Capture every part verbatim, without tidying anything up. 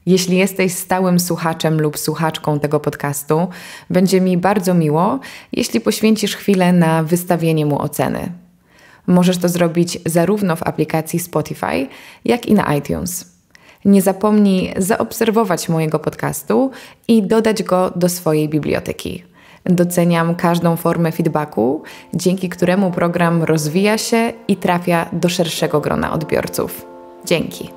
Jeśli jesteś stałym słuchaczem lub słuchaczką tego podcastu, będzie mi bardzo miło, jeśli poświęcisz chwilę na wystawienie mu oceny. Możesz to zrobić zarówno w aplikacji Spotify, jak i na iTunes. Nie zapomnij zaobserwować mojego podcastu i dodać go do swojej biblioteki. Doceniam każdą formę feedbacku, dzięki któremu program rozwija się i trafia do szerszego grona odbiorców. Dzięki.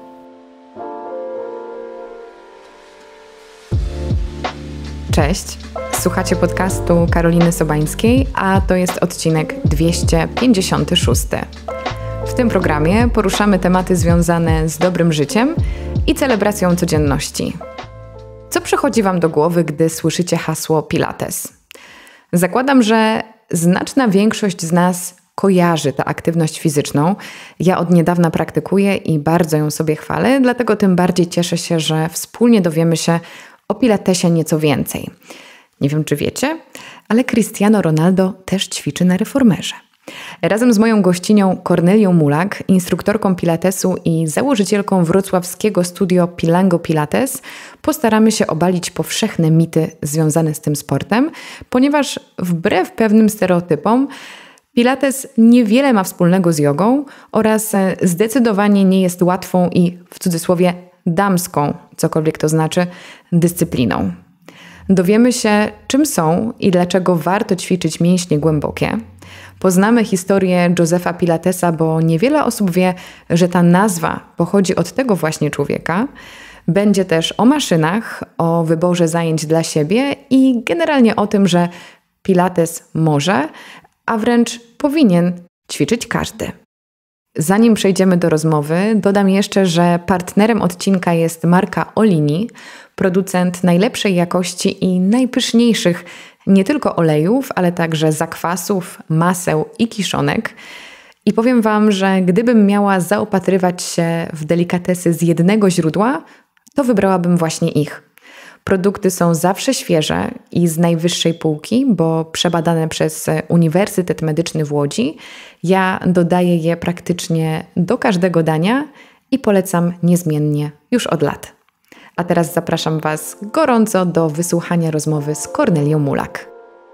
Cześć, słuchacie podcastu Karoliny Sobańskiej, a to jest odcinek dwieście pięćdziesiąty szósty. W tym programie poruszamy tematy związane z dobrym życiem i celebracją codzienności. Co przychodzi Wam do głowy, gdy słyszycie hasło Pilates? Zakładam, że znaczna większość z nas kojarzy tę aktywność fizyczną. Ja od niedawna praktykuję i bardzo ją sobie chwalę, dlatego tym bardziej cieszę się, że wspólnie dowiemy się o Pilatesie nieco więcej. Nie wiem, czy wiecie, ale Cristiano Ronaldo też ćwiczy na reformerze. Razem z moją gościnią Kornelią Mulak, instruktorką Pilatesu i założycielką wrocławskiego studio Pilango Pilates, postaramy się obalić powszechne mity związane z tym sportem, ponieważ wbrew pewnym stereotypom Pilates niewiele ma wspólnego z jogą oraz zdecydowanie nie jest łatwą i w cudzysłowie damską, cokolwiek to znaczy, dyscypliną. Dowiemy się, czym są i dlaczego warto ćwiczyć mięśnie głębokie. Poznamy historię Josefa Pilatesa, bo niewiele osób wie, że ta nazwa pochodzi od tego właśnie człowieka. Będzie też o maszynach, o wyborze zajęć dla siebie i generalnie o tym, że Pilates może, a wręcz powinien ćwiczyć każdy. Zanim przejdziemy do rozmowy, dodam jeszcze, że partnerem odcinka jest marka Olini, producent najlepszej jakości i najpyszniejszych nie tylko olejów, ale także zakwasów, maseł i kiszonek. I powiem Wam, że gdybym miała zaopatrywać się w delikatesy z jednego źródła, to wybrałabym właśnie ich. Produkty są zawsze świeże i z najwyższej półki, bo przebadane przez Uniwersytet Medyczny w Łodzi. Ja dodaję je praktycznie do każdego dania i polecam niezmiennie już od lat. A teraz zapraszam Was gorąco do wysłuchania rozmowy z Kornelią Mulak.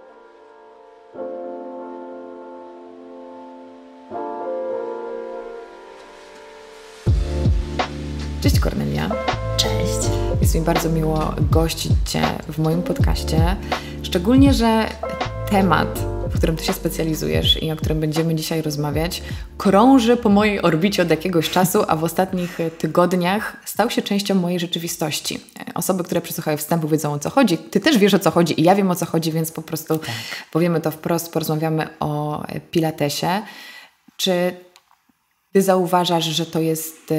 Cześć Kornelia. Cześć. Jest mi bardzo miło gościć Cię w moim podcaście, szczególnie, że temat, w którym Ty się specjalizujesz i o którym będziemy dzisiaj rozmawiać, krąży po mojej orbicie od jakiegoś czasu, a w ostatnich tygodniach stał się częścią mojej rzeczywistości. Osoby, które przesłuchały wstępu, wiedzą, o co chodzi. Ty też wiesz, o co chodzi i ja wiem, o co chodzi, więc po prostu tak. Powiemy to wprost, porozmawiamy o Pilatesie. Czy Ty zauważasz, że to jest...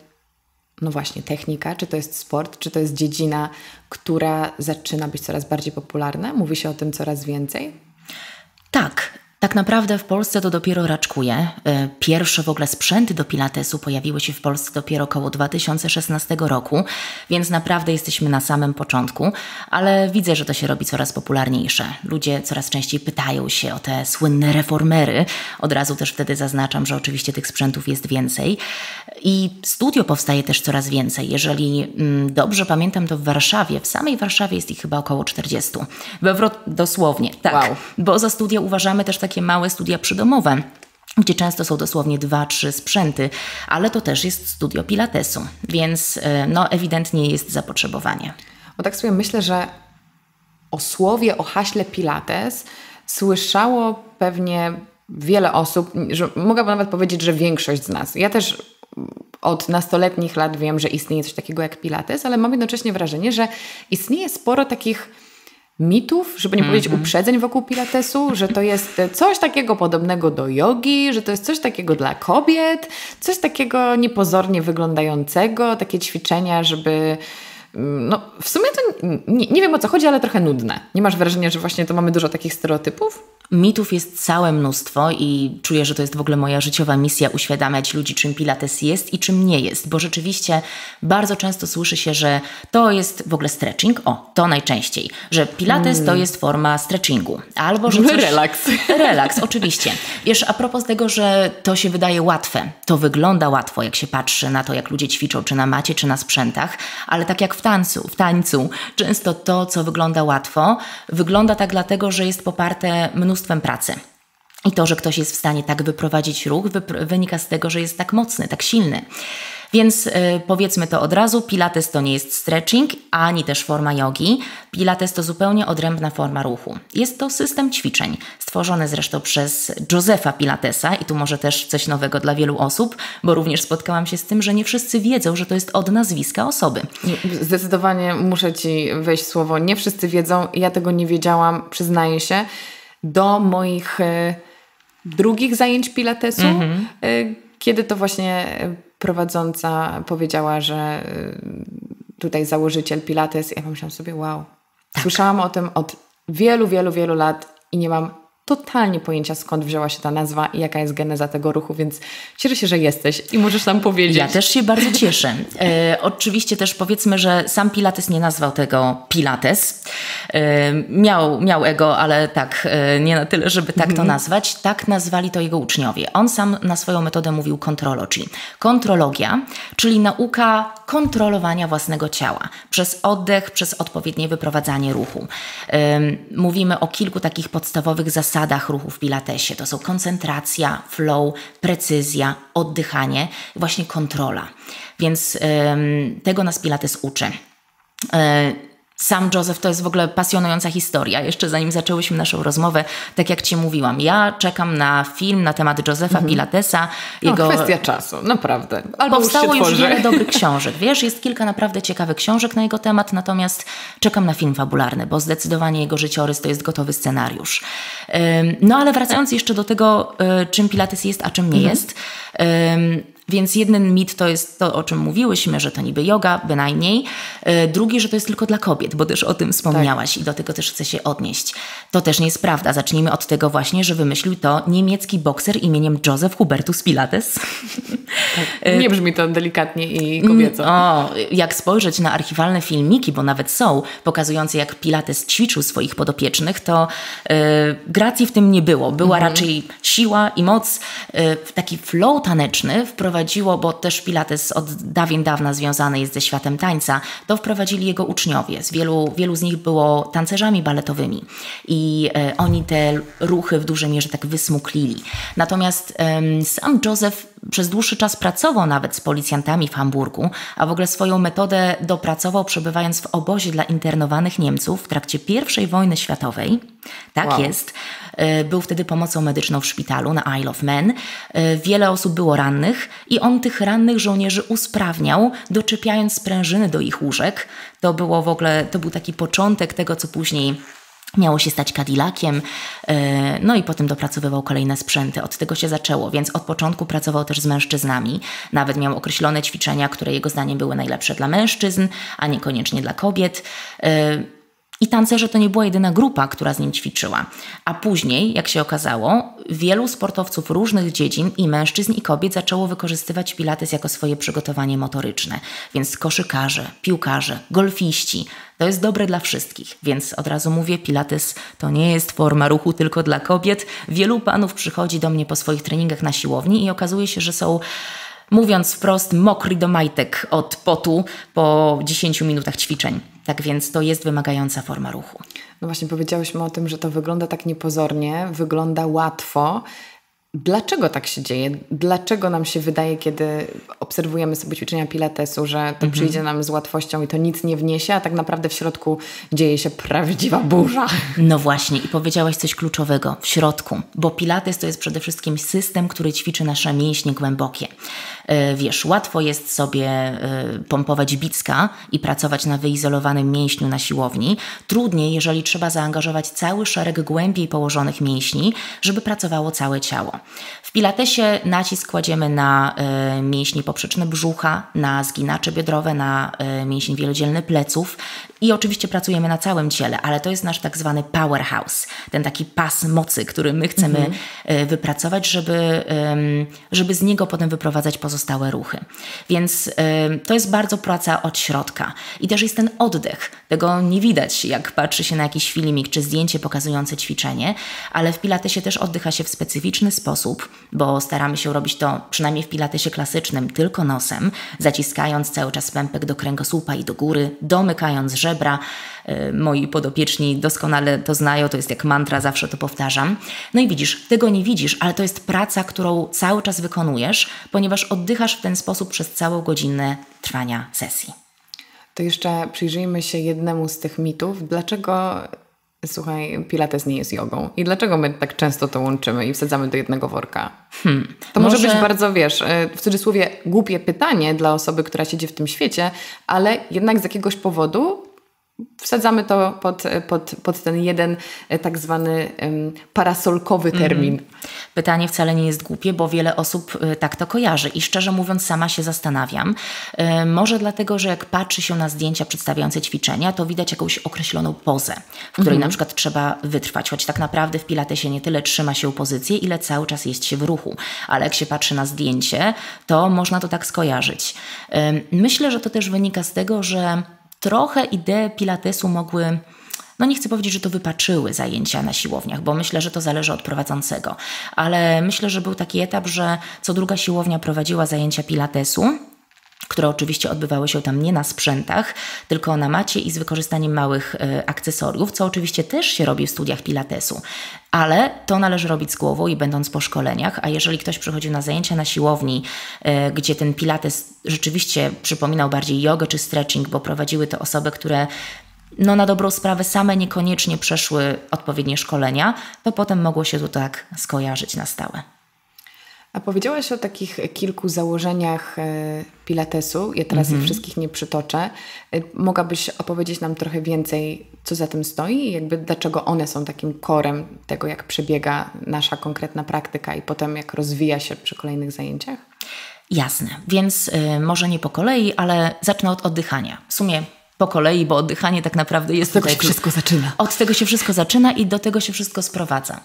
No właśnie, technika, czy to jest sport, czy to jest dziedzina, która zaczyna być coraz bardziej popularna? Mówi się o tym coraz więcej? Tak, tak naprawdę w Polsce to dopiero raczkuje. Pierwsze w ogóle sprzęty do pilatesu pojawiły się w Polsce dopiero około dwa tysiące szesnastego roku, więc naprawdę jesteśmy na samym początku, ale widzę, że to się robi coraz popularniejsze. Ludzie coraz częściej pytają się o te słynne reformery. Od razu też wtedy zaznaczam, że oczywiście tych sprzętów jest więcej. I studio powstaje też coraz więcej. Jeżeli mm, dobrze pamiętam, to w Warszawie, w samej Warszawie jest ich chyba około czterdziestu. We Wro- dosłownie, tak. Wow. Bo za studia uważamy też takie małe studia przydomowe, gdzie często są dosłownie dwa, trzy sprzęty, ale to też jest studio pilatesu, więc no ewidentnie jest zapotrzebowanie. Bo tak sobie myślę, że o słowie, o haśle Pilates słyszało pewnie wiele osób, że mogłabym nawet powiedzieć, że większość z nas. Ja też od nastoletnich lat wiem, że istnieje coś takiego jak Pilates, ale mam jednocześnie wrażenie, że istnieje sporo takich mitów, żeby nie mm-hmm. powiedzieć uprzedzeń wokół Pilatesu, że to jest coś takiego podobnego do jogi, że to jest coś takiego dla kobiet, coś takiego niepozornie wyglądającego, takie ćwiczenia, żeby... No, w sumie to nie, nie wiem, o co chodzi, ale trochę nudne. Nie masz wrażenia, że właśnie to mamy dużo takich stereotypów? Mitów jest całe mnóstwo i czuję, że to jest w ogóle moja życiowa misja uświadamiać ludzi, czym pilates jest i czym nie jest, bo rzeczywiście bardzo często słyszy się, że to jest w ogóle stretching, o, to najczęściej, że pilates mm. to jest forma stretchingu, albo że coś... Relaks. Relaks, oczywiście. Wiesz, a propos tego, że to się wydaje łatwe, to wygląda łatwo, jak się patrzy na to, jak ludzie ćwiczą, czy na macie, czy na sprzętach, ale tak jak w tańcu, w tańcu, często to, co wygląda łatwo, wygląda tak dlatego, że jest poparte mnóstwem pracy. I to, że ktoś jest w stanie tak wyprowadzić ruch, wypr- wynika z tego, że jest tak mocny, tak silny. Więc y, powiedzmy to od razu, pilates to nie jest stretching, ani też forma jogi. Pilates to zupełnie odrębna forma ruchu. Jest to system ćwiczeń, stworzony zresztą przez Josepha Pilatesa i tu może też coś nowego dla wielu osób, bo również spotkałam się z tym, że nie wszyscy wiedzą, że to jest od nazwiska osoby. Zdecydowanie muszę Ci wejść słowo. Nie wszyscy wiedzą, ja tego nie wiedziałam, przyznaję się. Do moich y, drugich zajęć pilatesu, mm-hmm. y, kiedy to właśnie prowadząca powiedziała, że y, tutaj założyciel pilates, ja pomyślałam sobie, wow, tak. Słyszałam o tym od wielu, wielu, wielu lat i nie mam totalnie pojęcia, skąd wzięła się ta nazwa i jaka jest geneza tego ruchu, więc cieszę się, że jesteś i możesz nam powiedzieć. Ja też się bardzo cieszę. E, oczywiście też powiedzmy, że sam Pilates nie nazwał tego Pilates. E, miał, miał ego, ale tak, e, nie na tyle, żeby tak mm. to nazwać. Tak nazwali to jego uczniowie. On sam na swoją metodę mówił contrology. Kontrologia, czyli nauka kontrolowania własnego ciała przez oddech, przez odpowiednie wyprowadzanie ruchu. E, mówimy o kilku takich podstawowych zasadach ruchu w pilatesie. To są koncentracja, flow, precyzja, oddychanie, właśnie kontrola. Więc ym, tego nas pilates uczy. Yy, Sam Joseph to jest w ogóle pasjonująca historia. Jeszcze zanim zaczęłyśmy naszą rozmowę, tak jak Ci mówiłam, ja czekam na film na temat Josepha mm-hmm. Pilatesa. Jego... No, kwestia czasu, naprawdę. Albo powstało już, już wiele dobrych książek. Wiesz, jest kilka naprawdę ciekawych książek na jego temat, natomiast czekam na film fabularny, bo zdecydowanie jego życiorys to jest gotowy scenariusz. No ale wracając jeszcze do tego, czym Pilates jest, a czym nie mm-hmm. jest. Więc jeden mit to jest to, o czym mówiłyśmy, że to niby yoga, bynajmniej. Drugi, że to jest tylko dla kobiet, bo też o tym wspomniałaś tak. I do tego też chcę się odnieść. To też nie jest prawda. Zacznijmy od tego właśnie, że wymyślił to niemiecki bokser imieniem Joseph Hubertus Pilates. Tak. Nie brzmi to delikatnie i kobieco. O, jak spojrzeć na archiwalne filmiki, bo nawet są, pokazujące jak Pilates ćwiczył swoich podopiecznych, to yy, gracji w tym nie było. Była mhm. raczej siła i moc. Yy, taki flow taneczny wprowadził Wprowadziło, bo też Pilates od dawien dawna związany jest ze światem tańca, to wprowadzili jego uczniowie. Z wielu, wielu z nich było tancerzami baletowymi i e, oni te ruchy w dużej mierze tak wysmuklili. Natomiast e, sam Joseph przez dłuższy czas pracował nawet z policjantami w Hamburgu, a w ogóle swoją metodę dopracował przebywając w obozie dla internowanych Niemców w trakcie pierwszej wojny światowej. Tak wow. jest. Był wtedy pomocą medyczną w szpitalu na Isle of Man. Wiele osób było rannych i on tych rannych żołnierzy usprawniał, doczepiając sprężyny do ich łóżek. To było w ogóle, to był taki początek tego, co później miało się stać Cadillaciem, no i potem dopracowywał kolejne sprzęty. Od tego się zaczęło, więc od początku pracował też z mężczyznami. Nawet miał określone ćwiczenia, które jego zdaniem były najlepsze dla mężczyzn, a niekoniecznie dla kobiet. I tancerze to nie była jedyna grupa, która z nim ćwiczyła. A później, jak się okazało, wielu sportowców różnych dziedzin i mężczyzn i kobiet zaczęło wykorzystywać pilates jako swoje przygotowanie motoryczne. Więc koszykarze, piłkarze, golfiści. To jest dobre dla wszystkich. Więc od razu mówię, pilates to nie jest forma ruchu tylko dla kobiet. Wielu panów przychodzi do mnie po swoich treningach na siłowni i okazuje się, że są... Mówiąc wprost, mokry do majtek od potu po dziesięciu minutach ćwiczeń. Tak więc to jest wymagająca forma ruchu. No właśnie powiedziałyśmy o tym, że to wygląda tak niepozornie, wygląda łatwo. Dlaczego tak się dzieje? Dlaczego nam się wydaje, kiedy obserwujemy sobie ćwiczenia pilatesu, że to mhm. przyjdzie nam z łatwością i to nic nie wniesie, a tak naprawdę w środku dzieje się prawdziwa burza? No właśnie i powiedziałaś coś kluczowego. W środku. Bo pilates to jest przede wszystkim system, który ćwiczy nasze mięśnie głębokie. Wiesz, łatwo jest sobie pompować bicka i pracować na wyizolowanym mięśniu na siłowni. Trudniej, jeżeli trzeba zaangażować cały szereg głębiej położonych mięśni, żeby pracowało całe ciało. W pilatesie nacisk kładziemy na y, mięśnie poprzeczne brzucha, na zginacze biodrowe, na y, mięsień wielodzielny pleców i oczywiście pracujemy na całym ciele, ale to jest nasz tak zwany powerhouse, ten taki pas mocy, który my chcemy mhm. y, wypracować, żeby, y, żeby z niego potem wyprowadzać pozostałe ruchy. Więc y, to jest bardzo praca od środka. I też jest ten oddech. Tego nie widać, jak patrzy się na jakiś filmik czy zdjęcie pokazujące ćwiczenie, ale w pilatesie też oddycha się w specyficzny sposób, bo staramy się robić to przynajmniej w pilatesie klasycznym tylko nosem, zaciskając cały czas pępek do kręgosłupa i do góry, domykając żebra. Moi podopieczni doskonale to znają, to jest jak mantra, zawsze to powtarzam. No i widzisz, tego nie widzisz, ale to jest praca, którą cały czas wykonujesz, ponieważ oddychasz w ten sposób przez całą godzinę trwania sesji. To jeszcze przyjrzyjmy się jednemu z tych mitów. Dlaczego, słuchaj, pilates nie jest jogą? I dlaczego my tak często to łączymy i wsadzamy do jednego worka? Hmm. To może... może być bardzo, wiesz, w cudzysłowie głupie pytanie dla osoby, która siedzi w tym świecie, ale jednak z jakiegoś powodu wsadzamy to pod, pod, pod ten jeden tak zwany um, parasolkowy termin. Mm. Pytanie wcale nie jest głupie, bo wiele osób y, tak to kojarzy i szczerze mówiąc sama się zastanawiam. Y, może dlatego, że jak patrzy się na zdjęcia przedstawiające ćwiczenia, to widać jakąś określoną pozę, w której mm. na przykład trzeba wytrwać, choć tak naprawdę w pilatesie nie tyle trzyma się pozycję, ile cały czas jest się w ruchu. Ale jak się patrzy na zdjęcie, to można to tak skojarzyć. Y, myślę, że to też wynika z tego, że trochę idee pilatesu mogły, no nie chcę powiedzieć, że to wypaczyły zajęcia na siłowniach, bo myślę, że to zależy od prowadzącego, ale myślę, że był taki etap, że co druga siłownia prowadziła zajęcia pilatesu, które oczywiście odbywały się tam nie na sprzętach, tylko na macie i z wykorzystaniem małych y, akcesoriów, co oczywiście też się robi w studiach pilatesu. Ale to należy robić z głową i będąc po szkoleniach, a jeżeli ktoś przychodził na zajęcia na siłowni, y, gdzie ten pilates rzeczywiście przypominał bardziej jogę czy stretching, bo prowadziły to osoby, które no na dobrą sprawę same niekoniecznie przeszły odpowiednie szkolenia, to potem mogło się to tak skojarzyć na stałe. A powiedziałaś o takich kilku założeniach pilatesu. Ja teraz mm-hmm. ich wszystkich nie przytoczę. Mogłabyś opowiedzieć nam trochę więcej, co za tym stoi i jakby dlaczego one są takim korem tego, jak przebiega nasza konkretna praktyka i potem jak rozwija się przy kolejnych zajęciach? Jasne, więc y, może nie po kolei, ale zacznę od oddychania. W sumie po kolei, bo oddychanie tak naprawdę jest... Od tego się wszystko zaczyna. Od tego się wszystko zaczyna i do tego się wszystko sprowadza.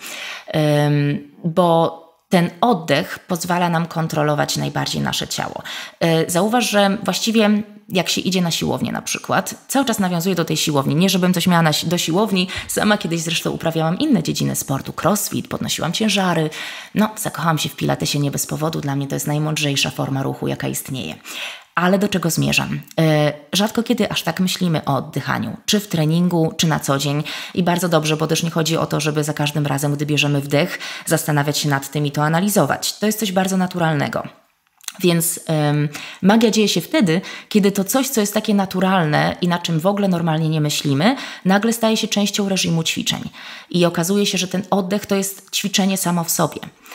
Ym, bo ten oddech pozwala nam kontrolować najbardziej nasze ciało. Zauważ, że właściwie jak się idzie na siłownię na przykład, cały czas nawiązuję do tej siłowni. Nie, żebym coś miała na, do siłowni, sama kiedyś zresztą uprawiałam inne dziedziny sportu, crossfit, podnosiłam ciężary. No, zakochałam się w pilatesie nie bez powodu, dla mnie to jest najmądrzejsza forma ruchu, jaka istnieje. Ale do czego zmierzam? Yy, rzadko kiedy aż tak myślimy o oddychaniu, czy w treningu, czy na co dzień. I bardzo dobrze, bo też nie chodzi o to, żeby za każdym razem, gdy bierzemy wdech, zastanawiać się nad tym i to analizować. To jest coś bardzo naturalnego. Więc ym, magia dzieje się wtedy, kiedy to coś, co jest takie naturalne i na czym w ogóle normalnie nie myślimy, nagle staje się częścią reżimu ćwiczeń. I okazuje się, że ten oddech to jest ćwiczenie samo w sobie.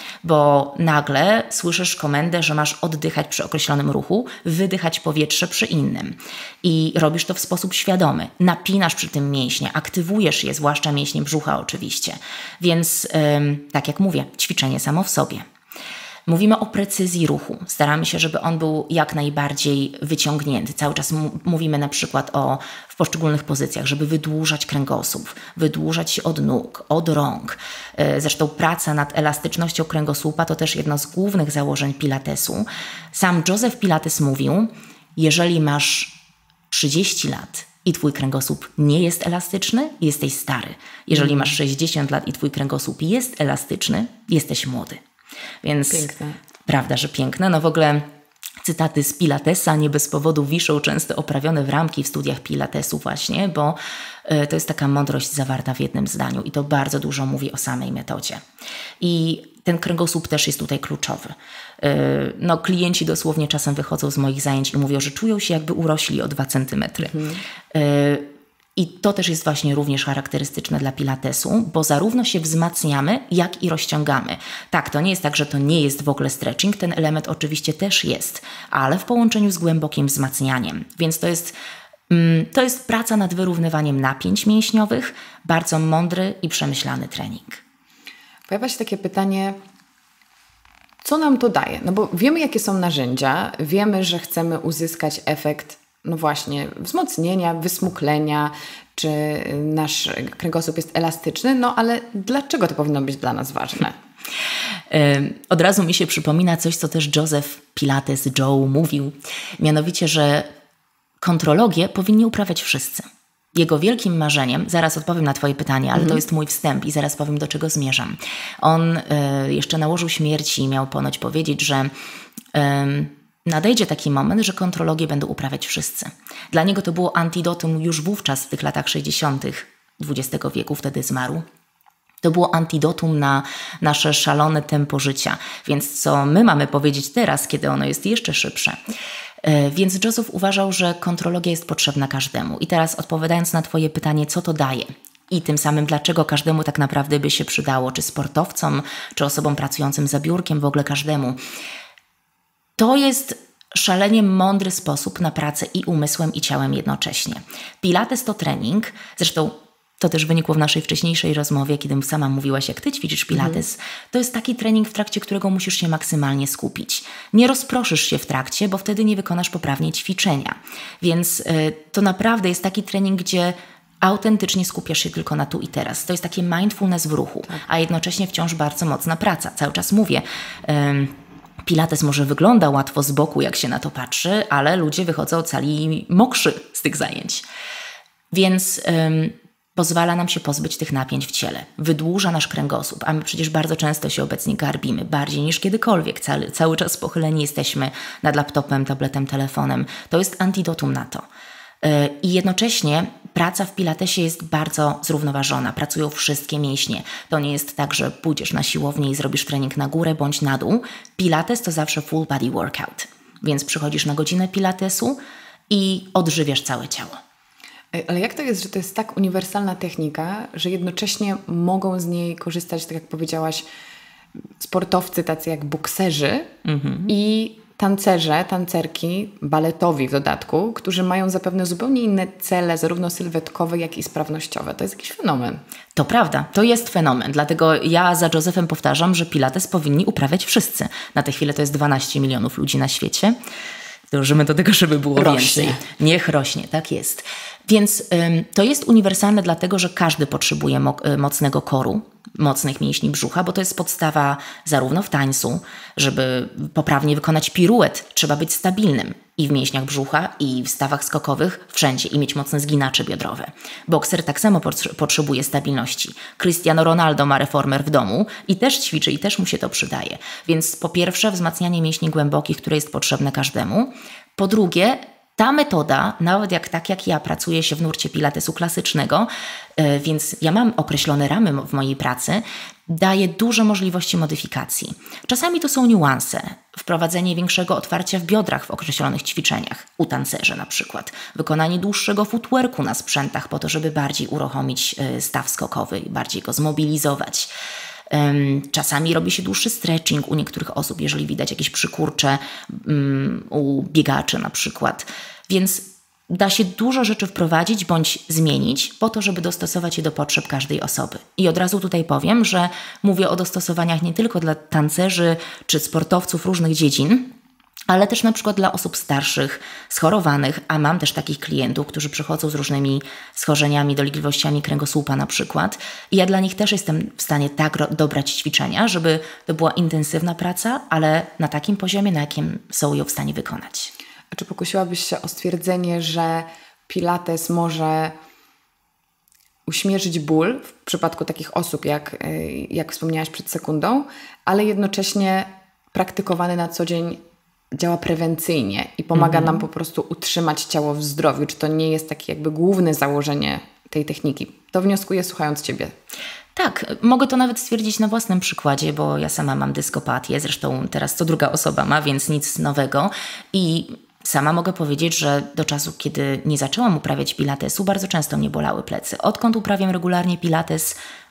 Bo nagle słyszysz komendę, że masz oddychać przy określonym ruchu, wydychać powietrze przy innym. I robisz to w sposób świadomy. Napinasz przy tym mięśnie, aktywujesz je, zwłaszcza mięśnie brzucha oczywiście. Więc ym, tak jak mówię, ćwiczenie samo w sobie. Mówimy o precyzji ruchu. Staramy się, żeby on był jak najbardziej wyciągnięty. Cały czas m- mówimy na przykład o w poszczególnych pozycjach, żeby wydłużać kręgosłup, wydłużać się od nóg, od rąk. Zresztą praca nad elastycznością kręgosłupa to też jedno z głównych założeń pilatesu. Sam Joseph Pilates mówił, jeżeli masz trzydzieści lat i twój kręgosłup nie jest elastyczny, jesteś stary. Jeżeli mm. masz sześćdziesiąt lat i twój kręgosłup jest elastyczny, jesteś młody. Więc piękne. Prawda, że piękne. No w ogóle cytaty z Pilatesa nie bez powodu wiszą często oprawione w ramki w studiach Pilatesu właśnie, bo y, to jest taka mądrość zawarta w jednym zdaniu i to bardzo dużo mówi o samej metodzie. I ten kręgosłup też jest tutaj kluczowy. Y, no klienci dosłownie czasem wychodzą z moich zajęć i mówią, że czują się jakby urośli o dwa centymetry. Mhm. Y, I to też jest właśnie również charakterystyczne dla pilatesu, bo zarówno się wzmacniamy, jak i rozciągamy. Tak, to nie jest tak, że to nie jest w ogóle stretching, ten element oczywiście też jest, ale w połączeniu z głębokim wzmacnianiem. Więc to jest, mm, to jest praca nad wyrównywaniem napięć mięśniowych, bardzo mądry i przemyślany trening. Pojawia się takie pytanie, Co nam to daje? No bo wiemy, jakie są narzędzia, wiemy, że chcemy uzyskać efekt, no właśnie, wzmocnienia, wysmuklenia, czy nasz kręgosłup jest elastyczny, no ale dlaczego to powinno być dla nas ważne? Od razu mi się przypomina coś, co też Joseph Pilates Joe mówił, mianowicie, że kontrologię powinni uprawiać wszyscy. Jego wielkim marzeniem, zaraz odpowiem na twoje pytanie, ale mm. to jest mój wstęp i zaraz powiem, do czego zmierzam. On y, jeszcze na łożu śmierci miał ponoć powiedzieć, że y, nadejdzie taki moment, że kontrologię będą uprawiać wszyscy. Dla niego to było antidotum już wówczas, w tych latach sześćdziesiątych dwudziestego wieku, wtedy zmarł. To było antidotum na nasze szalone tempo życia. Więc co my mamy powiedzieć teraz, kiedy ono jest jeszcze szybsze? Więc Joseph uważał, że kontrologia jest potrzebna każdemu. I teraz odpowiadając na twoje pytanie, co to daje? I tym samym, dlaczego każdemu tak naprawdę by się przydało? Czy sportowcom, czy osobom pracującym za biurkiem, w ogóle każdemu? To jest szalenie mądry sposób na pracę i umysłem, i ciałem jednocześnie. Pilates to trening, zresztą to też wynikło w naszej wcześniejszej rozmowie, kiedy sama mówiłaś, jak ty ćwiczysz pilates. Mhm. To jest taki trening, w trakcie którego musisz się maksymalnie skupić. Nie rozproszysz się w trakcie, bo wtedy nie wykonasz poprawnie ćwiczenia. Więc y, to naprawdę jest taki trening, gdzie autentycznie skupiasz się tylko na tu i teraz. To jest takie mindfulness w ruchu, tak. A jednocześnie wciąż bardzo mocna praca. Cały czas mówię... Y, Pilates może wygląda łatwo z boku, jak się na to patrzy, ale ludzie wychodzą cali mokrzy z tych zajęć. Więc ym, pozwala nam się pozbyć tych napięć w ciele. Wydłuża nasz kręgosłup, a my przecież bardzo często się obecnie garbimy, bardziej niż kiedykolwiek. Cały, cały czas pochyleni jesteśmy nad laptopem, tabletem, telefonem. To jest antidotum na to. Yy, I jednocześnie praca w pilatesie jest bardzo zrównoważona. Pracują wszystkie mięśnie. To nie jest tak, że pójdziesz na siłownię i zrobisz trening na górę bądź na dół. Pilates to zawsze full body workout. Więc przychodzisz na godzinę pilatesu i odżywiasz całe ciało. Ale jak to jest, że to jest tak uniwersalna technika, że jednocześnie mogą z niej korzystać, tak jak powiedziałaś, sportowcy tacy jak bokserzy mm-hmm. i tancerze, tancerki, baletowi w dodatku, którzy mają zapewne zupełnie inne cele, zarówno sylwetkowe, jak i sprawnościowe. To jest jakiś fenomen. To prawda, to jest fenomen. Dlatego ja za Josephem powtarzam, że pilates powinni uprawiać wszyscy. Na tę chwilę to jest dwanaście milionów ludzi na świecie. Dążymy do tego, żeby było rośnie. Więcej. Niech rośnie, tak jest. Więc ym, to jest uniwersalne dlatego, że każdy potrzebuje mo- mocnego koru, mocnych mięśni brzucha, bo to jest podstawa zarówno w tańcu, żeby poprawnie wykonać piruet, trzeba być stabilnym i w mięśniach brzucha, i w stawach skokowych, wszędzie, i mieć mocne zginacze biodrowe. Bokser tak samo pot- potrzebuje stabilności. Cristiano Ronaldo ma reformer w domu i też ćwiczy, i też mu się to przydaje. Więc po pierwsze wzmacnianie mięśni głębokich, które jest potrzebne każdemu. Po drugie, ta metoda, nawet jak tak jak ja pracuję się w nurcie pilatesu klasycznego, yy, więc ja mam określone ramy w mojej pracy, daje duże możliwości modyfikacji. Czasami to są niuanse. Wprowadzenie większego otwarcia w biodrach w określonych ćwiczeniach, u tancerzy na przykład. Wykonanie dłuższego footworku na sprzętach po to, żeby bardziej uruchomić yy, staw skokowy i bardziej go zmobilizować. Czasami robi się dłuższy stretching u niektórych osób, jeżeli widać jakieś przykurcze um, u biegaczy na przykład. Więc da się dużo rzeczy wprowadzić bądź zmienić po to, żeby dostosować je do potrzeb każdej osoby. I od razu tutaj powiem, że mówię o dostosowaniach nie tylko dla tancerzy czy sportowców różnych dziedzin, ale też na przykład dla osób starszych, schorowanych, a mam też takich klientów, którzy przychodzą z różnymi schorzeniami, dolegliwościami kręgosłupa na przykład. I ja dla nich też jestem w stanie tak ro- dobrać ćwiczenia, żeby to była intensywna praca, ale na takim poziomie, na jakim są ją w stanie wykonać. A czy pokusiłabyś się o stwierdzenie, że pilates może uśmierzyć ból w przypadku takich osób, jak, jak wspomniałaś przed sekundą, ale jednocześnie praktykowany na co dzień działa prewencyjnie i pomaga mm-hmm. nam po prostu utrzymać ciało w zdrowiu? Czy to nie jest takie jakby główne założenie tej techniki? To wnioskuję, słuchając Ciebie. Tak, mogę to nawet stwierdzić na własnym przykładzie, bo ja sama mam dyskopatię, zresztą teraz co druga osoba ma, więc nic nowego. I sama mogę powiedzieć, że do czasu, kiedy nie zaczęłam uprawiać pilatesu, bardzo często mnie bolały plecy. Odkąd uprawiam regularnie pilates,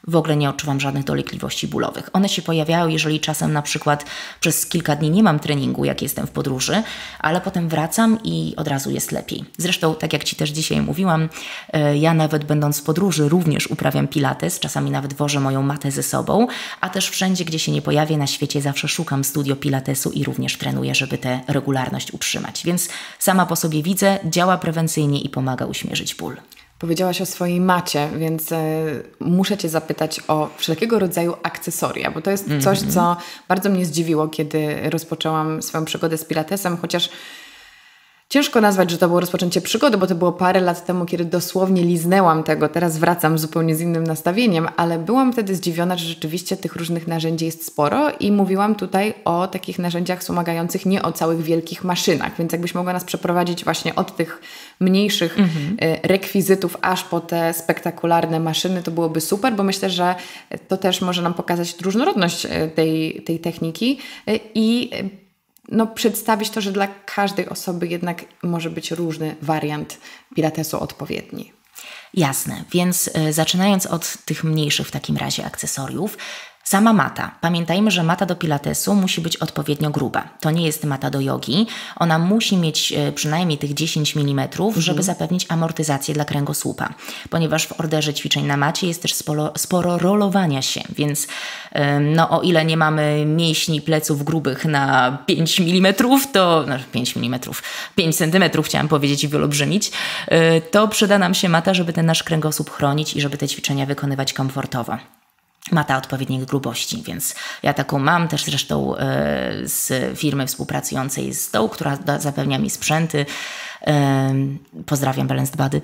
w ogóle nie odczuwam żadnych dolegliwości bólowych. One się pojawiają, jeżeli czasem na przykład przez kilka dni nie mam treningu, jak jestem w podróży, ale potem wracam i od razu jest lepiej. Zresztą, tak jak Ci też dzisiaj mówiłam, ja nawet będąc w podróży również uprawiam pilates, czasami nawet wożę moją matę ze sobą, a też wszędzie, gdzie się nie pojawię na świecie, zawsze szukam studio pilatesu i również trenuję, żeby tę regularność utrzymać. Więc sama po sobie widzę, działa prewencyjnie i pomaga uśmierzyć ból. Powiedziałaś o swojej macie, więc y, muszę Cię zapytać o wszelkiego rodzaju akcesoria, bo to jest mm-hmm. coś, co bardzo mnie zdziwiło, kiedy rozpoczęłam swoją przygodę z pilatesem, chociaż ciężko nazwać, że to było rozpoczęcie przygody, bo to było parę lat temu, kiedy dosłownie liznęłam tego. Teraz wracam zupełnie z innym nastawieniem, ale byłam wtedy zdziwiona, że rzeczywiście tych różnych narzędzi jest sporo i mówiłam tutaj o takich narzędziach wspomagających, nie o całych wielkich maszynach, więc jakbyś mogła nas przeprowadzić właśnie od tych mniejszych mhm. rekwizytów aż po te spektakularne maszyny, to byłoby super, bo myślę, że to też może nam pokazać różnorodność tej, tej techniki i no, przedstawić to, że dla każdej osoby jednak może być różny wariant pilatesu odpowiedni. Jasne, więc y, zaczynając od tych mniejszych w takim razie akcesoriów, sama mata. Pamiętajmy, że mata do pilatesu musi być odpowiednio gruba. To nie jest mata do jogi. Ona musi mieć e, przynajmniej tych dziesięć milimetrów, mhm. żeby zapewnić amortyzację dla kręgosłupa. Ponieważ w orderze ćwiczeń na macie jest też sporo, sporo rolowania się, więc e, no, o ile nie mamy mięśni pleców grubych na pięć milimetrów, to no, pięć milimetrów, pięć centymetrów chciałam powiedzieć i wyolbrzymić, e, to przyda nam się mata, żeby ten nasz kręgosłup chronić i żeby te ćwiczenia wykonywać komfortowo. Mata odpowiedniej grubości, więc ja taką mam też zresztą e, z firmy współpracującej z tą, która da, zapewnia mi sprzęty. E, pozdrawiam Balanced Body.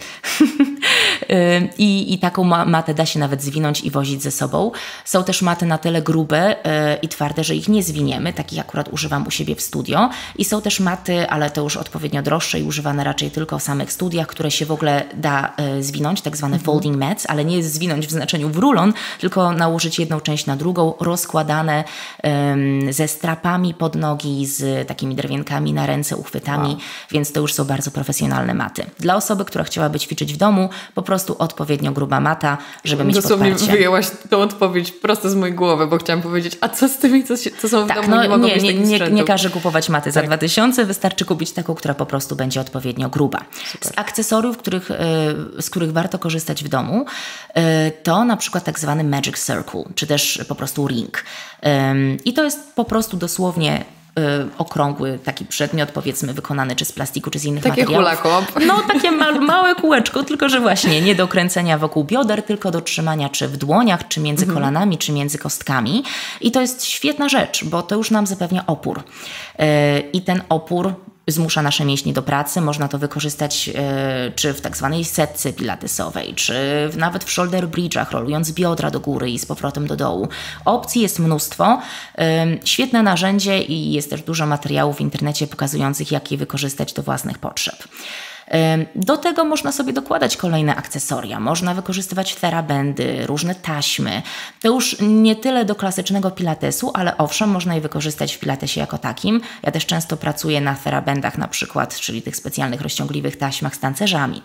e, i, I taką ma, matę da się nawet zwinąć i wozić ze sobą. Są też maty na tyle grube e, i twarde, że ich nie zwiniemy. Takich akurat używam u siebie w studio. I są też maty, ale to już odpowiednio droższe i używane raczej tylko w samych studiach, które się w ogóle da e, zwinąć, tak zwane mm-hmm. folding mats, ale nie jest zwinąć w znaczeniu w rulon, tylko nałożyć jedną część na drugą, rozkładane um, ze strapami pod nogi, z takimi drewienkami na ręce, uchwytami, wow. więc to już są bardzo profesjonalne maty. Dla osoby, która chciałaby ćwiczyć w domu, po prostu odpowiednio gruba mata, żeby mieć Dosłownie podparcie. Wyjęłaś tą odpowiedź prosto z mojej głowy, bo chciałam powiedzieć, a co z tymi, co, się, co są w tak, domu, no, nie mogą nie, być nie, takich nie, sprzętów. nie każę kupować maty tak. za dwa tysiące, wystarczy kupić taką, która po prostu będzie odpowiednio gruba. Super. Z akcesoriów, których, z których warto korzystać w domu, to na przykład tak zwany Magic Circle, czy też po prostu ring. I to jest po prostu dosłownie okrągły taki przedmiot, powiedzmy wykonany czy z plastiku, czy z innych takie materiałów. Takie hula hop. No takie ma- małe kółeczko, tylko że właśnie nie do kręcenia wokół bioder, tylko do trzymania czy w dłoniach, czy między mhm. kolanami, czy między kostkami. I to jest świetna rzecz, bo to już nam zapewnia opór. Yy, I ten opór zmusza nasze mięśnie do pracy. Można to wykorzystać e, czy w tak zwanej setce pilatesowej, czy w, nawet w shoulder bridge'ach, rolując biodra do góry i z powrotem do dołu. Opcji jest mnóstwo. E, świetne narzędzie i jest też dużo materiałów w internecie pokazujących, jak je wykorzystać do własnych potrzeb. Do tego można sobie dokładać kolejne akcesoria. Można wykorzystywać therabandy, różne taśmy. To już nie tyle do klasycznego pilatesu, ale owszem, można je wykorzystać w pilatesie jako takim. Ja też często pracuję na therabandach na przykład, czyli tych specjalnych rozciągliwych taśmach z tancerzami.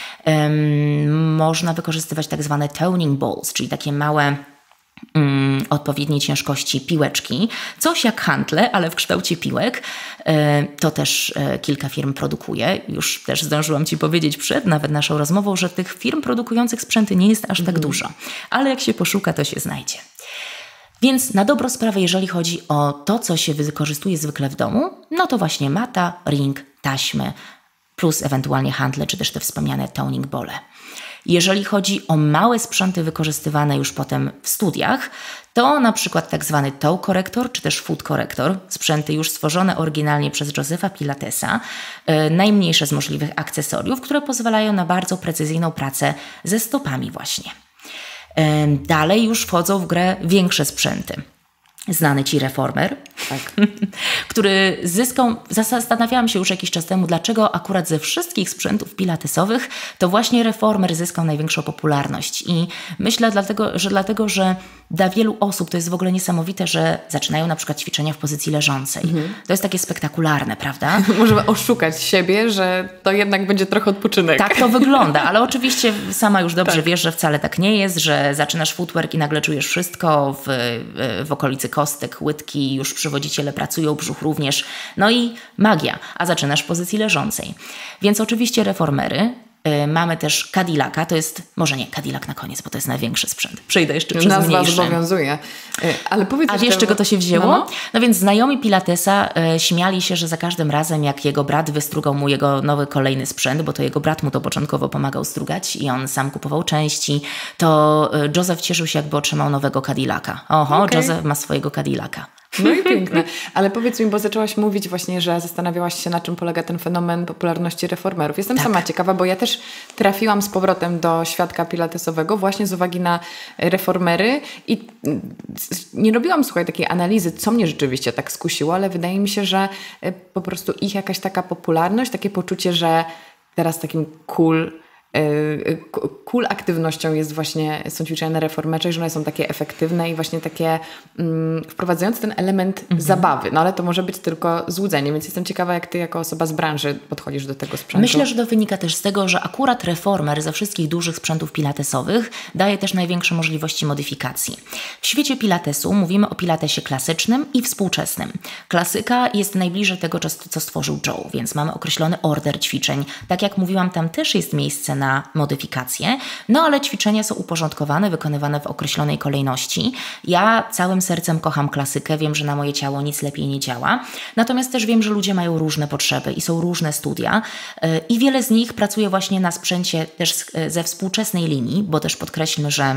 Um, można wykorzystywać tak zwane toning balls, czyli takie małe Um, odpowiedniej ciężkości piłeczki. Coś jak hantle, ale w kształcie piłek. E, to też e, kilka firm produkuje. Już też zdążyłam Ci powiedzieć przed nawet naszą rozmową, że tych firm produkujących sprzęty nie jest aż mm. tak dużo. Ale jak się poszuka, to się znajdzie. Więc na dobrą sprawę, jeżeli chodzi o to, co się wykorzystuje zwykle w domu, no to właśnie mata, ring, taśmy, plus ewentualnie hantle, czy też te wspomniane toning bole. Jeżeli chodzi o małe sprzęty wykorzystywane już potem w studiach, to na przykład tak zwany toe korektor, czy też foot korektor, sprzęty już stworzone oryginalnie przez Josepha Pilatesa, yy, najmniejsze z możliwych akcesoriów, które pozwalają na bardzo precyzyjną pracę ze stopami właśnie. Yy, dalej już wchodzą w grę większe sprzęty. Znany Ci reformer, Tak. który zyskał, zastanawiałam się już jakiś czas temu, dlaczego akurat ze wszystkich sprzętów pilatesowych to właśnie reformer zyskał największą popularność. I myślę, dlatego, że dlatego, że dla wielu osób to jest w ogóle niesamowite, że zaczynają na przykład ćwiczenia w pozycji leżącej. Mhm. To jest takie spektakularne, prawda? Możemy oszukać siebie, że to jednak będzie trochę odpoczynek. Tak to wygląda, ale oczywiście sama już dobrze tak. wiesz, że wcale tak nie jest, że zaczynasz footwork i nagle czujesz wszystko w, w okolicy kostek, łydki, już przywodziciele pracują, brzuch również. No i magia, a zaczynasz w pozycji leżącej. Więc oczywiście reformery. Mamy też Cadillaca, to jest, może nie Cadillac na koniec, bo to jest największy sprzęt. Przejdę jeszcze przez Nazwa mniejszy. zobowiązuje. Ale powiedz A wiesz, czego to się wzięło? No, no. no więc znajomi Pilatesa e, śmiali się, że za każdym razem, jak jego brat wystrugał mu jego nowy kolejny sprzęt, bo to jego brat mu to początkowo pomagał strugać i on sam kupował części, to Joseph cieszył się, jakby otrzymał nowego Cadillaca. Oho, okay. Joseph ma swojego Cadillaca. No i piękne. Ale powiedz mi, bo zaczęłaś mówić właśnie, że zastanawiałaś się, na czym polega ten fenomen popularności reformerów. Jestem tak. sama ciekawa, bo ja też trafiłam z powrotem do świadka pilatesowego właśnie z uwagi na reformery i nie robiłam, słuchaj, takiej analizy, co mnie rzeczywiście tak skusiło, ale wydaje mi się, że po prostu ich jakaś taka popularność, takie poczucie, że teraz takim cool cool aktywnością jest właśnie, są ćwiczenia na reformerze i że one są takie efektywne i właśnie takie mm, wprowadzające ten element mhm. zabawy. No ale to może być tylko złudzenie, więc jestem ciekawa, jak ty jako osoba z branży podchodzisz do tego sprzętu. Myślę, że to wynika też z tego, że akurat reformer ze wszystkich dużych sprzętów pilatesowych daje też największe możliwości modyfikacji. W świecie pilatesu mówimy o pilatesie klasycznym i współczesnym. Klasyka jest najbliżej tego, co stworzył Joe, więc mamy określony order ćwiczeń. Tak jak mówiłam, tam też jest miejsce na modyfikacje, no ale ćwiczenia są uporządkowane, wykonywane w określonej kolejności. Ja całym sercem kocham klasykę, wiem, że na moje ciało nic lepiej nie działa, natomiast też wiem, że ludzie mają różne potrzeby i są różne studia yy, i wiele z nich pracuje właśnie na sprzęcie też z, ze współczesnej linii, bo też podkreślmy, że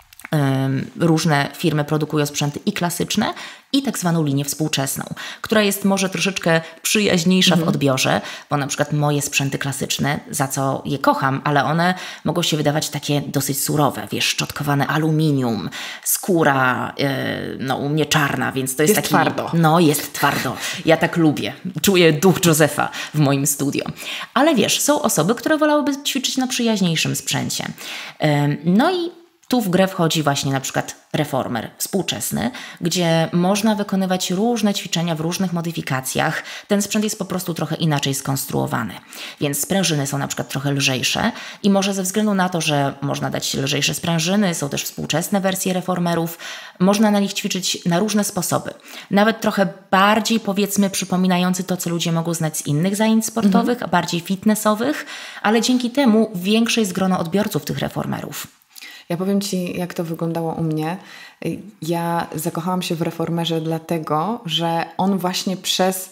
różne firmy produkują sprzęty i klasyczne, i tak zwaną linię współczesną, która jest może troszeczkę przyjaźniejsza mhm. w odbiorze, bo na przykład moje sprzęty klasyczne, za co je kocham, ale one mogą się wydawać takie dosyć surowe, wiesz, szczotkowane aluminium, skóra, yy, no u mnie czarna, więc to jest, jest taki... twardo. No, jest twardo. Ja tak lubię. Czuję duch Josepha w moim studio. Ale wiesz, są osoby, które wolałyby ćwiczyć na przyjaźniejszym sprzęcie. Yy, no i tu w grę wchodzi właśnie na przykład reformer współczesny, gdzie można wykonywać różne ćwiczenia w różnych modyfikacjach. Ten sprzęt jest po prostu trochę inaczej skonstruowany. Więc sprężyny są na przykład trochę lżejsze i może ze względu na to, że można dać lżejsze sprężyny, są też współczesne wersje reformerów, można na nich ćwiczyć na różne sposoby. Nawet trochę bardziej, powiedzmy, przypominający to, co ludzie mogą znać z innych zajęć sportowych, mhm. bardziej fitnessowych, ale dzięki temu większe jest grono odbiorców tych reformerów. Ja powiem Ci, jak to wyglądało u mnie. Ja zakochałam się w reformerze dlatego, że on właśnie przez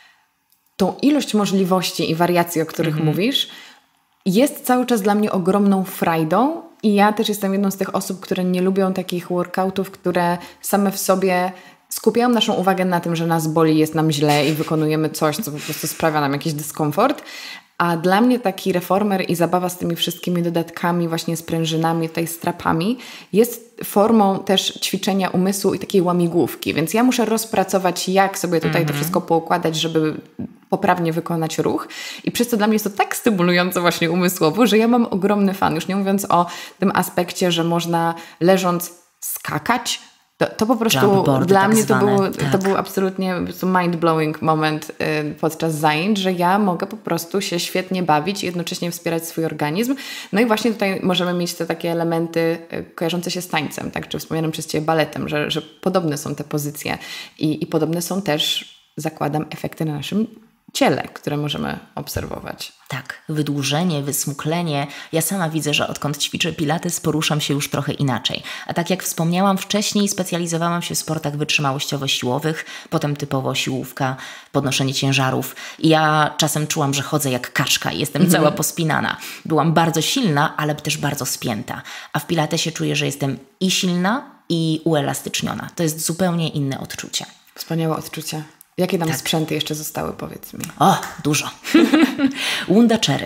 tą ilość możliwości i wariacji, o których mm-hmm. mówisz, jest cały czas dla mnie ogromną frajdą i ja też jestem jedną z tych osób, które nie lubią takich workoutów, które same w sobie skupiają naszą uwagę na tym, że nas boli, jest nam źle i wykonujemy coś, co po prostu sprawia nam jakiś dyskomfort. A dla mnie taki reformer i zabawa z tymi wszystkimi dodatkami, właśnie sprężynami, tutaj strapami, jest formą też ćwiczenia umysłu i takiej łamigłówki. Więc ja muszę rozpracować, jak sobie tutaj mm-hmm. to wszystko poukładać, żeby poprawnie wykonać ruch. I przez to dla mnie jest to tak stymulujące właśnie umysłowo, że ja mam ogromny fan. Już nie mówiąc o tym aspekcie, że można leżąc skakać. To, to po prostu dla tak mnie to, było, tak. to był absolutnie mind-blowing moment y, podczas zajęć, że ja mogę po prostu się świetnie bawić i jednocześnie wspierać swój organizm. No i właśnie tutaj możemy mieć te takie elementy y, kojarzące się z tańcem, tak, czy wspomnianym przez Ciebie baletem, że, że podobne są te pozycje i, i podobne są też, zakładam, efekty na naszym ciele, które możemy obserwować. Tak, wydłużenie, wysmuklenie. Ja sama widzę, że odkąd ćwiczę pilates, poruszam się już trochę inaczej. A tak jak wspomniałam wcześniej, specjalizowałam się w sportach wytrzymałościowo-siłowych, potem typowo siłówka, podnoszenie ciężarów. I ja czasem czułam, że chodzę jak kaczka i jestem mhm. cała pospinana. Byłam bardzo silna, ale też bardzo spięta. A w pilatesie czuję, że jestem i silna, i uelastyczniona. To jest zupełnie inne odczucie. Wspaniałe odczucie. Jakie tam tak. sprzęty jeszcze zostały, powiedz mi? O, dużo. Wunda Cherry.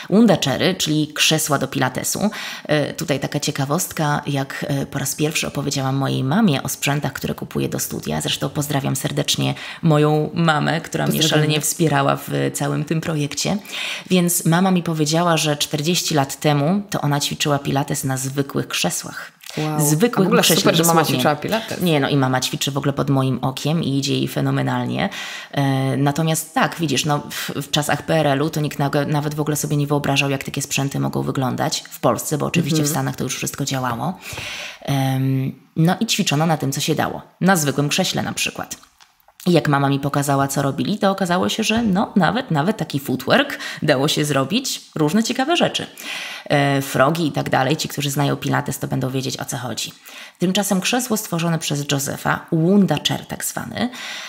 Wunderchairy, czyli krzesła do pilatesu. Tutaj taka ciekawostka, jak po raz pierwszy opowiedziałam mojej mamie o sprzętach, które kupuję do studia. Zresztą pozdrawiam serdecznie moją mamę, która mnie szalenie wspierała w całym tym projekcie. Więc mama mi powiedziała, że czterdzieści lat temu to ona ćwiczyła pilates na zwykłych krzesłach. Wow. Zwykłych w ogóle krześle, super, że mama dosłownie. ćwiczyła pilates. Nie, no i mama ćwiczy w ogóle pod moim okiem i idzie jej fenomenalnie. E, natomiast tak, widzisz, no w, w czasach P R L u to nikt na, nawet w ogóle sobie nie wyobrażał, jak takie sprzęty mogą wyglądać w Polsce, bo oczywiście mhm. w Stanach to już wszystko działało. E, no i ćwiczono na tym, co się dało. Na zwykłym krześle na przykład. I jak mama mi pokazała, co robili, to okazało się, że no nawet, nawet taki footwork dało się zrobić, różne ciekawe rzeczy. E, frogi i tak dalej, ci, którzy znają pilates, to będą wiedzieć, o co chodzi. Tymczasem krzesło stworzone przez Josepha, Wunderchair tak zwany,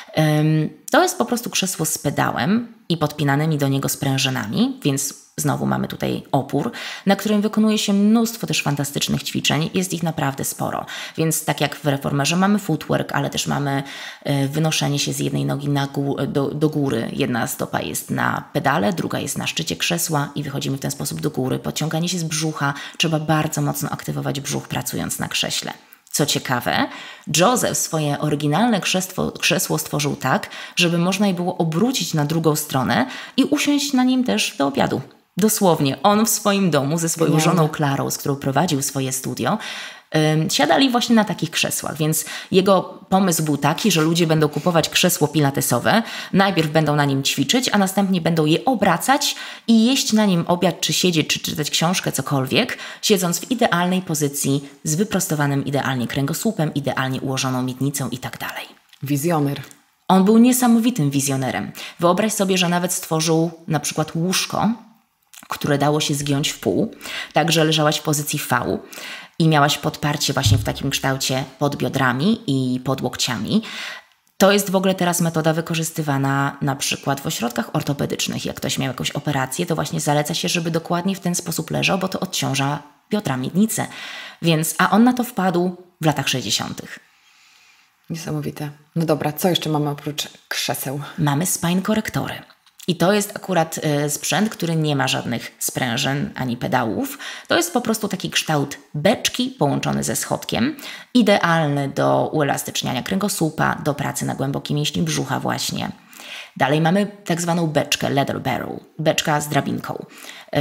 ym, to jest po prostu krzesło z pedałem i podpinanymi do niego sprężynami, więc znowu mamy tutaj opór, na którym wykonuje się mnóstwo też fantastycznych ćwiczeń. Jest ich naprawdę sporo. Więc tak jak w Reformerze mamy footwork, ale też mamy y, wynoszenie się z jednej nogi na gó- do, do góry. Jedna stopa jest na pedale, druga jest na szczycie krzesła i wychodzimy w ten sposób do góry. Podciąganie się z brzucha. Trzeba bardzo mocno aktywować brzuch, pracując na krześle. Co ciekawe, Joseph swoje oryginalne krzesło, krzesło stworzył tak, żeby można je było obrócić na drugą stronę i usiąść na nim też do obiadu. Dosłownie, on w swoim domu ze swoją Genialne. żoną Klarą, z którą prowadził swoje studio, yy, siadali właśnie na takich krzesłach, więc jego pomysł był taki, że ludzie będą kupować krzesło pilatesowe, najpierw będą na nim ćwiczyć, a następnie będą je obracać i jeść na nim obiad, czy siedzieć, czy czytać książkę, cokolwiek, siedząc w idealnej pozycji, z wyprostowanym idealnie kręgosłupem, idealnie ułożoną miednicą i tak dalej. Wizjoner. On był niesamowitym wizjonerem. Wyobraź sobie, że nawet stworzył na przykład łóżko, które dało się zgiąć w pół, tak że leżałaś w pozycji V i miałaś podparcie właśnie w takim kształcie pod biodrami i pod łokciami. To jest w ogóle teraz metoda wykorzystywana na przykład w ośrodkach ortopedycznych. Jak ktoś miał jakąś operację, to właśnie zaleca się, żeby dokładnie w ten sposób leżał, bo to odciąża biodra, miednicę. Więc, a on na to wpadł w latach sześćdziesiątych. Niesamowite. No dobra, co jeszcze mamy oprócz krzeseł? Mamy spine korektory. I to jest akurat y, sprzęt, który nie ma żadnych sprężyn ani pedałów. To jest po prostu taki kształt beczki połączony ze schodkiem. Idealny do uelastyczniania kręgosłupa, do pracy na głębokiej mięśni brzucha właśnie. Dalej mamy tak zwaną beczkę, leather barrel, beczka z drabinką. Y,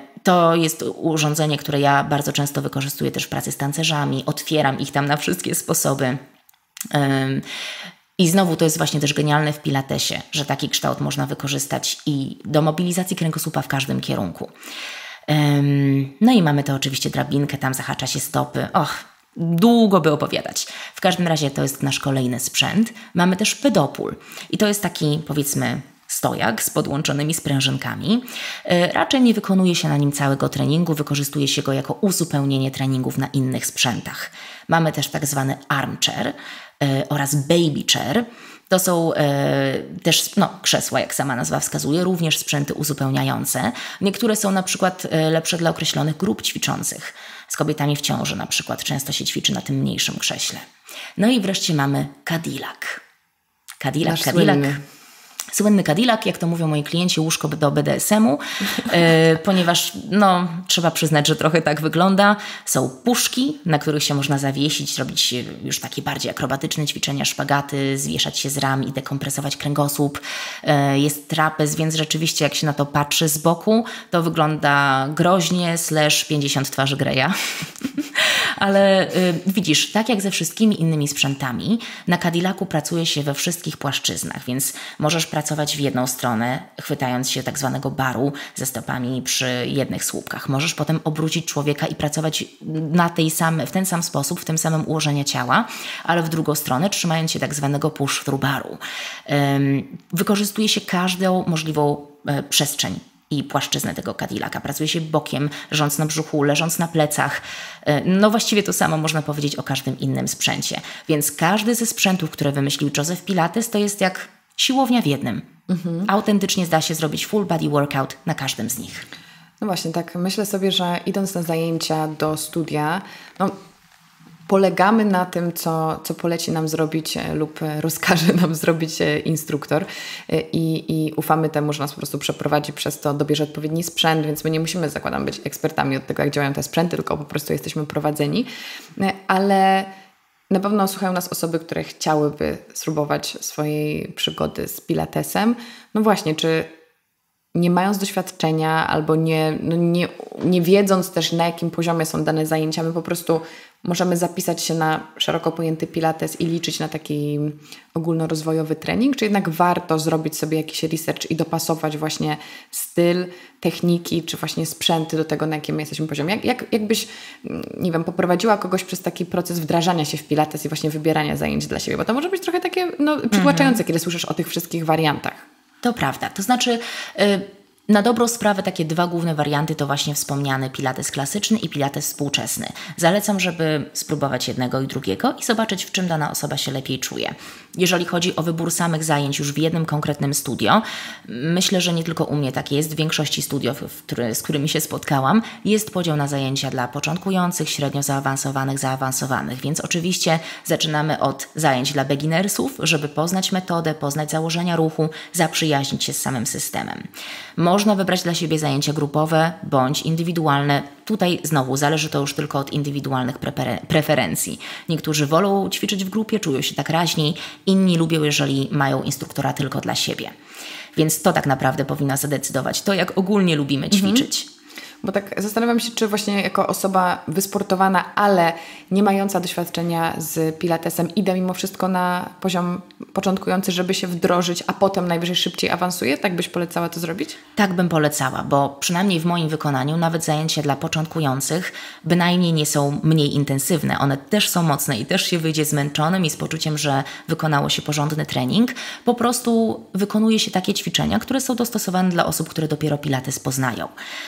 to jest urządzenie, które ja bardzo często wykorzystuję też w pracy z tancerzami. Otwieram ich tam na wszystkie sposoby. Y, I znowu to jest właśnie też genialne w pilatesie, że taki kształt można wykorzystać i do mobilizacji kręgosłupa w każdym kierunku. Um, no i mamy to oczywiście drabinkę, tam zahacza się stopy. Och, długo by opowiadać. W każdym razie to jest nasz kolejny sprzęt. Mamy też pedopól i to jest taki, powiedzmy, stojak z podłączonymi sprężynkami. Yy, raczej nie wykonuje się na nim całego treningu, wykorzystuje się go jako uzupełnienie treningów na innych sprzętach. Mamy też tak zwany armchair yy, oraz baby chair. To są yy, też no, krzesła, jak sama nazwa wskazuje, również sprzęty uzupełniające. Niektóre są na przykład yy, lepsze dla określonych grup ćwiczących. Z kobietami w ciąży na przykład często się ćwiczy na tym mniejszym krześle. No i wreszcie mamy Cadillac. Cadillac, Nasz Cadillac. Słynny. Słynny Cadillac, jak to mówią moi klienci, łóżko do B D S em u, yy, ponieważ no, trzeba przyznać, że trochę tak wygląda. Są puszki, na których się można zawiesić, robić już takie bardziej akrobatyczne ćwiczenia, szpagaty, zwieszać się z ram i dekompresować kręgosłup. Yy, jest trapez, więc rzeczywiście jak się na to patrzy z boku, to wygląda groźnie, slash pięćdziesiąt twarzy Greya. Ale y, widzisz, tak jak ze wszystkimi innymi sprzętami, na Cadillacu pracuje się we wszystkich płaszczyznach, więc możesz pracować w jedną stronę, chwytając się tak zwanego baru ze stopami przy jednych słupkach. Możesz potem obrócić człowieka i pracować na tej same, w ten sam sposób, w tym samym ułożeniu ciała, ale w drugą stronę, trzymając się tak zwanego push-through baru. Ym, wykorzystuje się każdą możliwą y, przestrzeń i płaszczyznę tego Cadillaca. Pracuje się bokiem, leżąc na brzuchu, leżąc na plecach. No właściwie to samo można powiedzieć o każdym innym sprzęcie. Więc każdy ze sprzętów, które wymyślił Joseph Pilates, to jest jak siłownia w jednym. Mhm. Autentycznie da się zrobić full body workout na każdym z nich. No właśnie, tak myślę sobie, że idąc na zajęcia do studia, no polegamy na tym, co, co poleci nam zrobić lub rozkaże nam zrobić instruktor i, i ufamy temu, że nas po prostu przeprowadzi przez to, dobierze odpowiedni sprzęt, więc my nie musimy, zakładam, być ekspertami od tego, jak działają te sprzęty, tylko po prostu jesteśmy prowadzeni, ale na pewno słuchają nas osoby, które chciałyby spróbować swojej przygody z pilatesem. No właśnie, czy nie mając doświadczenia albo nie, no nie, nie wiedząc też, na jakim poziomie są dane zajęcia, my po prostu możemy zapisać się na szeroko pojęty pilates i liczyć na taki ogólnorozwojowy trening, czy jednak warto zrobić sobie jakiś research i dopasować właśnie styl, techniki, czy właśnie sprzęty do tego, na jakim my jesteśmy poziomie. Jak, jak, jakbyś, nie wiem, poprowadziła kogoś przez taki proces wdrażania się w pilates i właśnie wybierania zajęć dla siebie, bo to może być trochę takie no, przytłaczające, mm-hmm. kiedy słyszysz o tych wszystkich wariantach. To prawda. To znaczy... Yy... Na dobrą sprawę takie dwa główne warianty to właśnie wspomniany pilates klasyczny i pilates współczesny. Zalecam, żeby spróbować jednego i drugiego i zobaczyć, w czym dana osoba się lepiej czuje. Jeżeli chodzi o wybór samych zajęć już w jednym konkretnym studio, myślę, że nie tylko u mnie tak jest, w większości studiów, który, z którymi się spotkałam, jest podział na zajęcia dla początkujących, średnio zaawansowanych, zaawansowanych, więc oczywiście zaczynamy od zajęć dla beginnersów, żeby poznać metodę, poznać założenia ruchu, zaprzyjaźnić się z samym systemem. Można wybrać dla siebie zajęcia grupowe bądź indywidualne. Tutaj znowu zależy to już tylko od indywidualnych prefer- preferencji. Niektórzy wolą ćwiczyć w grupie, czują się tak raźniej, inni lubią, jeżeli mają instruktora tylko dla siebie. Więc to tak naprawdę powinno zadecydować to, jak ogólnie lubimy ćwiczyć. Mhm. Bo tak zastanawiam się, czy właśnie jako osoba wysportowana, ale nie mająca doświadczenia z pilatesem, idę mimo wszystko na poziom początkujący, żeby się wdrożyć, a potem najwyżej szybciej awansuje? Tak byś polecała to zrobić? Tak bym polecała, bo przynajmniej w moim wykonaniu nawet zajęcia dla początkujących bynajmniej nie są mniej intensywne. One też są mocne i też się wyjdzie zmęczonym i z poczuciem, że wykonało się porządny trening. Po prostu wykonuje się takie ćwiczenia, które są dostosowane dla osób, które dopiero pilates poznają.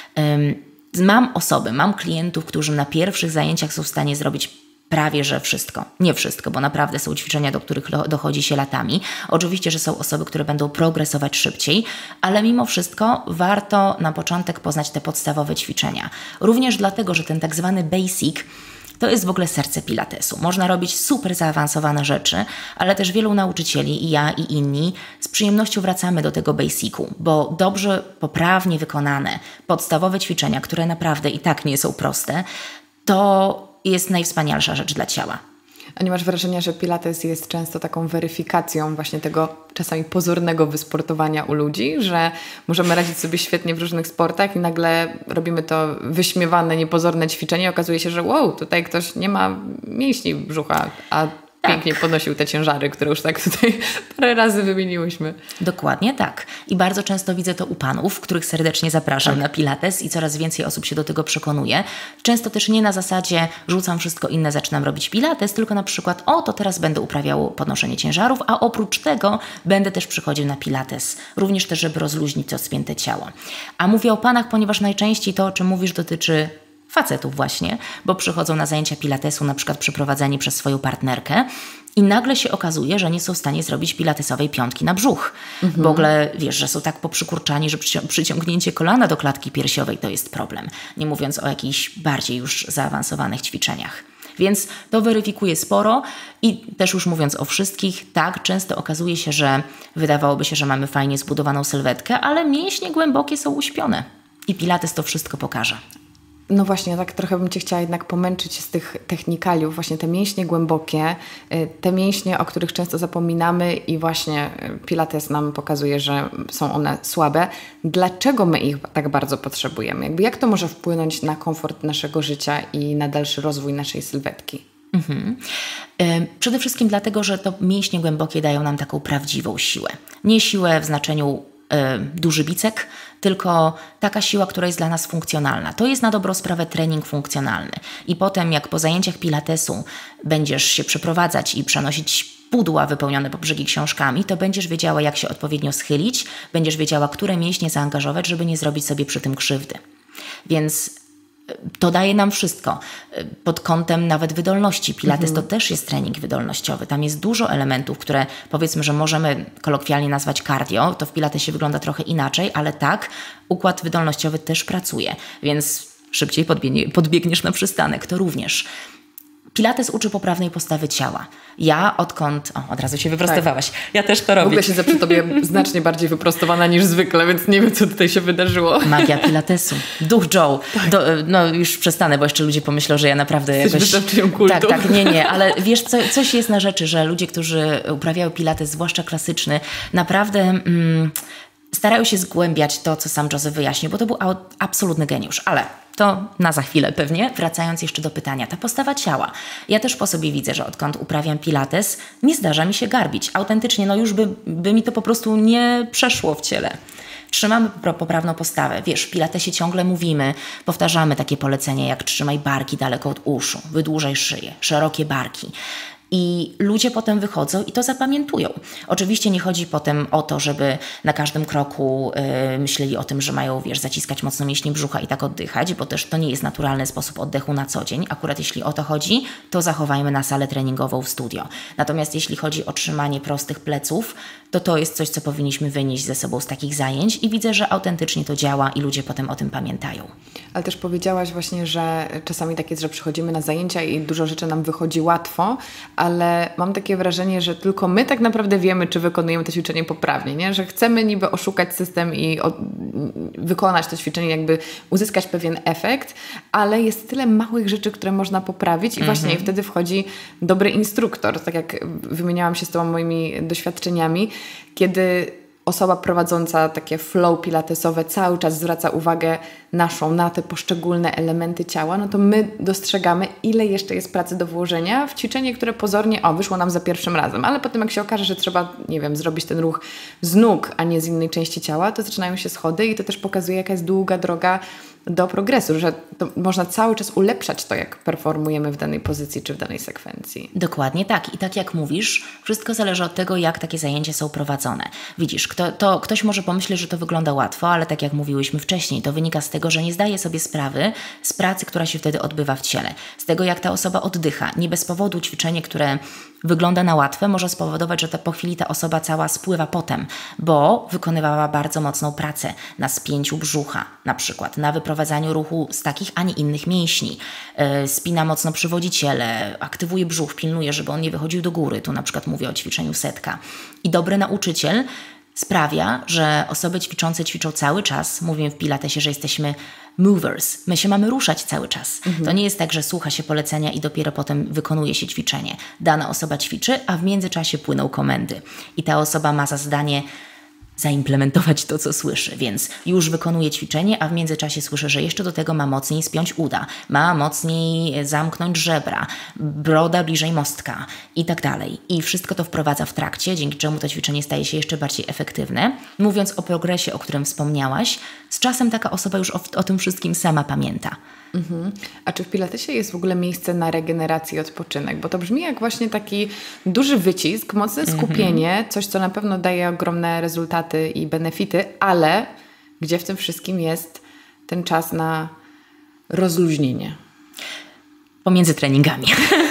Um, Mam osoby, mam klientów, którzy na pierwszych zajęciach są w stanie zrobić prawie że wszystko. Nie wszystko, bo naprawdę są ćwiczenia, do których dochodzi się latami. Oczywiście, że są osoby, które będą progresować szybciej, ale mimo wszystko warto na początek poznać te podstawowe ćwiczenia. Również dlatego, że ten tak zwany basic to jest w ogóle serce pilatesu. Można robić super zaawansowane rzeczy, ale też wielu nauczycieli, i ja, i inni, z przyjemnością wracamy do tego basicu, bo dobrze, poprawnie wykonane podstawowe ćwiczenia, które naprawdę i tak nie są proste, to jest najwspanialsza rzecz dla ciała. A nie masz wrażenia, że pilates jest często taką weryfikacją właśnie tego czasami pozornego wysportowania u ludzi, że możemy radzić sobie świetnie w różnych sportach i nagle robimy to wyśmiewane, niepozorne ćwiczenie i okazuje się, że wow, tutaj ktoś nie ma mięśni brzucha, a tak. Pięknie podnosił te ciężary, które już tak tutaj parę razy wymieniłyśmy. Dokładnie tak. I bardzo często widzę to u panów, których serdecznie zapraszam tak. na pilates i coraz więcej osób się do tego przekonuje. Często też nie na zasadzie rzucam wszystko inne, zaczynam robić pilates, tylko na przykład o, to teraz będę uprawiał podnoszenie ciężarów, a oprócz tego będę też przychodził na pilates. Również też, żeby rozluźnić to spięte ciało. A mówię o panach, ponieważ najczęściej to, o czym mówisz, dotyczy facetów właśnie, bo przychodzą na zajęcia pilatesu na przykład przeprowadzeni przez swoją partnerkę i nagle się okazuje, że nie są w stanie zrobić pilatesowej piątki na brzuch. Mhm. W ogóle wiesz, że są tak poprzykurczani, że przyci- przyciągnięcie kolana do klatki piersiowej to jest problem. Nie mówiąc o jakichś bardziej już zaawansowanych ćwiczeniach. Więc to weryfikuje sporo i też już mówiąc o wszystkich, tak, często okazuje się, że wydawałoby się, że mamy fajnie zbudowaną sylwetkę, ale mięśnie głębokie są uśpione i pilates to wszystko pokaże. No właśnie, tak trochę bym Cię chciała jednak pomęczyć z tych technikaliów, właśnie te mięśnie głębokie, te mięśnie, o których często zapominamy i właśnie pilates nam pokazuje, że są one słabe. Dlaczego my ich tak bardzo potrzebujemy? Jakby jak to może wpłynąć na komfort naszego życia i na dalszy rozwój naszej sylwetki? Mhm. Przede wszystkim dlatego, że to mięśnie głębokie dają nam taką prawdziwą siłę. Nie siłę w znaczeniu duży bicek, tylko taka siła, która jest dla nas funkcjonalna. To jest na dobrą sprawę trening funkcjonalny. I potem jak po zajęciach pilatesu będziesz się przeprowadzać i przenosić pudła wypełnione po brzegi książkami, to będziesz wiedziała, jak się odpowiednio schylić, będziesz wiedziała, które mięśnie zaangażować, żeby nie zrobić sobie przy tym krzywdy. Więc to daje nam wszystko. Pod kątem nawet wydolności. Pilates mhm. to też jest trening wydolnościowy. Tam jest dużo elementów, które powiedzmy, że możemy kolokwialnie nazwać cardio. To w pilatesie wygląda trochę inaczej, ale tak, układ wydolnościowy też pracuje. Więc szybciej podbiegnie, podbiegniesz na przystanek. To również. Pilates uczy poprawnej postawy ciała. Ja odkąd... O, od razu się wyprostowałaś. Tak. Ja też to robię. W ogóle siedzę przy tobie znacznie bardziej wyprostowana niż zwykle, więc nie wiem, co tutaj się wydarzyło. Magia Pilatesu. Duch Joe. Tak. Do, no już przestanę, bo jeszcze ludzie pomyślą, że ja naprawdę Jesteś jakoś... wystawczynią kultu. Tak, tak, nie, nie. Ale wiesz, co, coś jest na rzeczy, że ludzie, którzy uprawiają Pilates, zwłaszcza klasyczny, naprawdę... Mm, starają się zgłębiać to, co sam Joseph wyjaśnił, bo to był absolutny geniusz. Ale to na za chwilę pewnie. Wracając jeszcze do pytania. Ta postawa ciała. Ja też po sobie widzę, że odkąd uprawiam Pilates, nie zdarza mi się garbić. Autentycznie, no już by, by mi to po prostu nie przeszło w ciele. Trzymamy poprawną postawę. Wiesz, w Pilatesie ciągle mówimy, powtarzamy takie polecenia, jak trzymaj barki daleko od uszu, wydłużaj szyję, szerokie barki. I ludzie potem wychodzą i to zapamiętują. Oczywiście nie chodzi potem o to, żeby na każdym kroku yy, myśleli o tym, że mają, wiesz, zaciskać mocno mięśnie brzucha i tak oddychać, bo też to nie jest naturalny sposób oddechu na co dzień. Akurat jeśli o to chodzi, to zachowajmy na salę treningową w studio. Natomiast jeśli chodzi o trzymanie prostych pleców, to to jest coś, co powinniśmy wynieść ze sobą z takich zajęć i widzę, że autentycznie to działa i ludzie potem o tym pamiętają. Ale też powiedziałaś właśnie, że czasami tak jest, że przychodzimy na zajęcia i dużo rzeczy nam wychodzi łatwo, ale mam takie wrażenie, że tylko my tak naprawdę wiemy, czy wykonujemy to ćwiczenie poprawnie, nie? Że chcemy niby oszukać system i od, wykonać to ćwiczenie, jakby uzyskać pewien efekt, ale jest tyle małych rzeczy, które można poprawić i właśnie mm-hmm. wtedy wchodzi dobry instruktor, tak jak wymieniałam się z Tobą moimi doświadczeniami, kiedy osoba prowadząca takie flow pilatesowe cały czas zwraca uwagę naszą na te poszczególne elementy ciała, no to my dostrzegamy, ile jeszcze jest pracy do włożenia w ćwiczenie, które pozornie, o, wyszło nam za pierwszym razem, ale potem jak się okaże, że trzeba, nie wiem, zrobić ten ruch z nóg, a nie z innej części ciała, to zaczynają się schody i to też pokazuje, jaka jest długa droga do progresu, że to można cały czas ulepszać to, jak performujemy w danej pozycji czy w danej sekwencji. Dokładnie tak. I tak jak mówisz, wszystko zależy od tego, jak takie zajęcia są prowadzone. Widzisz, kto, to, ktoś może pomyśleć, że to wygląda łatwo, ale tak jak mówiłyśmy wcześniej, to wynika z tego, że nie zdaje sobie sprawy z pracy, która się wtedy odbywa w ciele. Z tego, jak ta osoba oddycha. Nie bez powodu ćwiczenie, które wygląda na łatwe, może spowodować, że ta, po chwili ta osoba cała spływa potem, bo wykonywała bardzo mocną pracę na spięciu brzucha, na przykład, na wyprowadzaniu ruchu z takich, a nie innych mięśni. Yy, spina mocno przywodziciele, aktywuje brzuch, pilnuje, żeby on nie wychodził do góry. Tu na przykład mówię o ćwiczeniu setka. I dobry nauczyciel sprawia, że osoby ćwiczące ćwiczą cały czas. Mówimy w Pilatesie, że jesteśmy movers. My się mamy ruszać cały czas. Mhm. To nie jest tak, że słucha się polecenia i dopiero potem wykonuje się ćwiczenie. Dana osoba ćwiczy, a w międzyczasie płyną komendy. I ta osoba ma za zadanie zaimplementować to, co słyszy, więc już wykonuje ćwiczenie, a w międzyczasie słyszy, że jeszcze do tego ma mocniej spiąć uda, ma mocniej zamknąć żebra, broda bliżej mostka i tak dalej. I wszystko to wprowadza w trakcie, dzięki czemu to ćwiczenie staje się jeszcze bardziej efektywne. Mówiąc o progresie, o którym wspomniałaś, z czasem taka osoba już o, o tym wszystkim sama pamięta. Mhm. A czy w Pilatesie jest w ogóle miejsce na regenerację i odpoczynek? Bo to brzmi jak właśnie taki duży wycisk, mocne skupienie, mhm. coś, co na pewno daje ogromne rezultaty i benefity, ale gdzie w tym wszystkim jest ten czas na rozluźnienie? Pomiędzy treningami.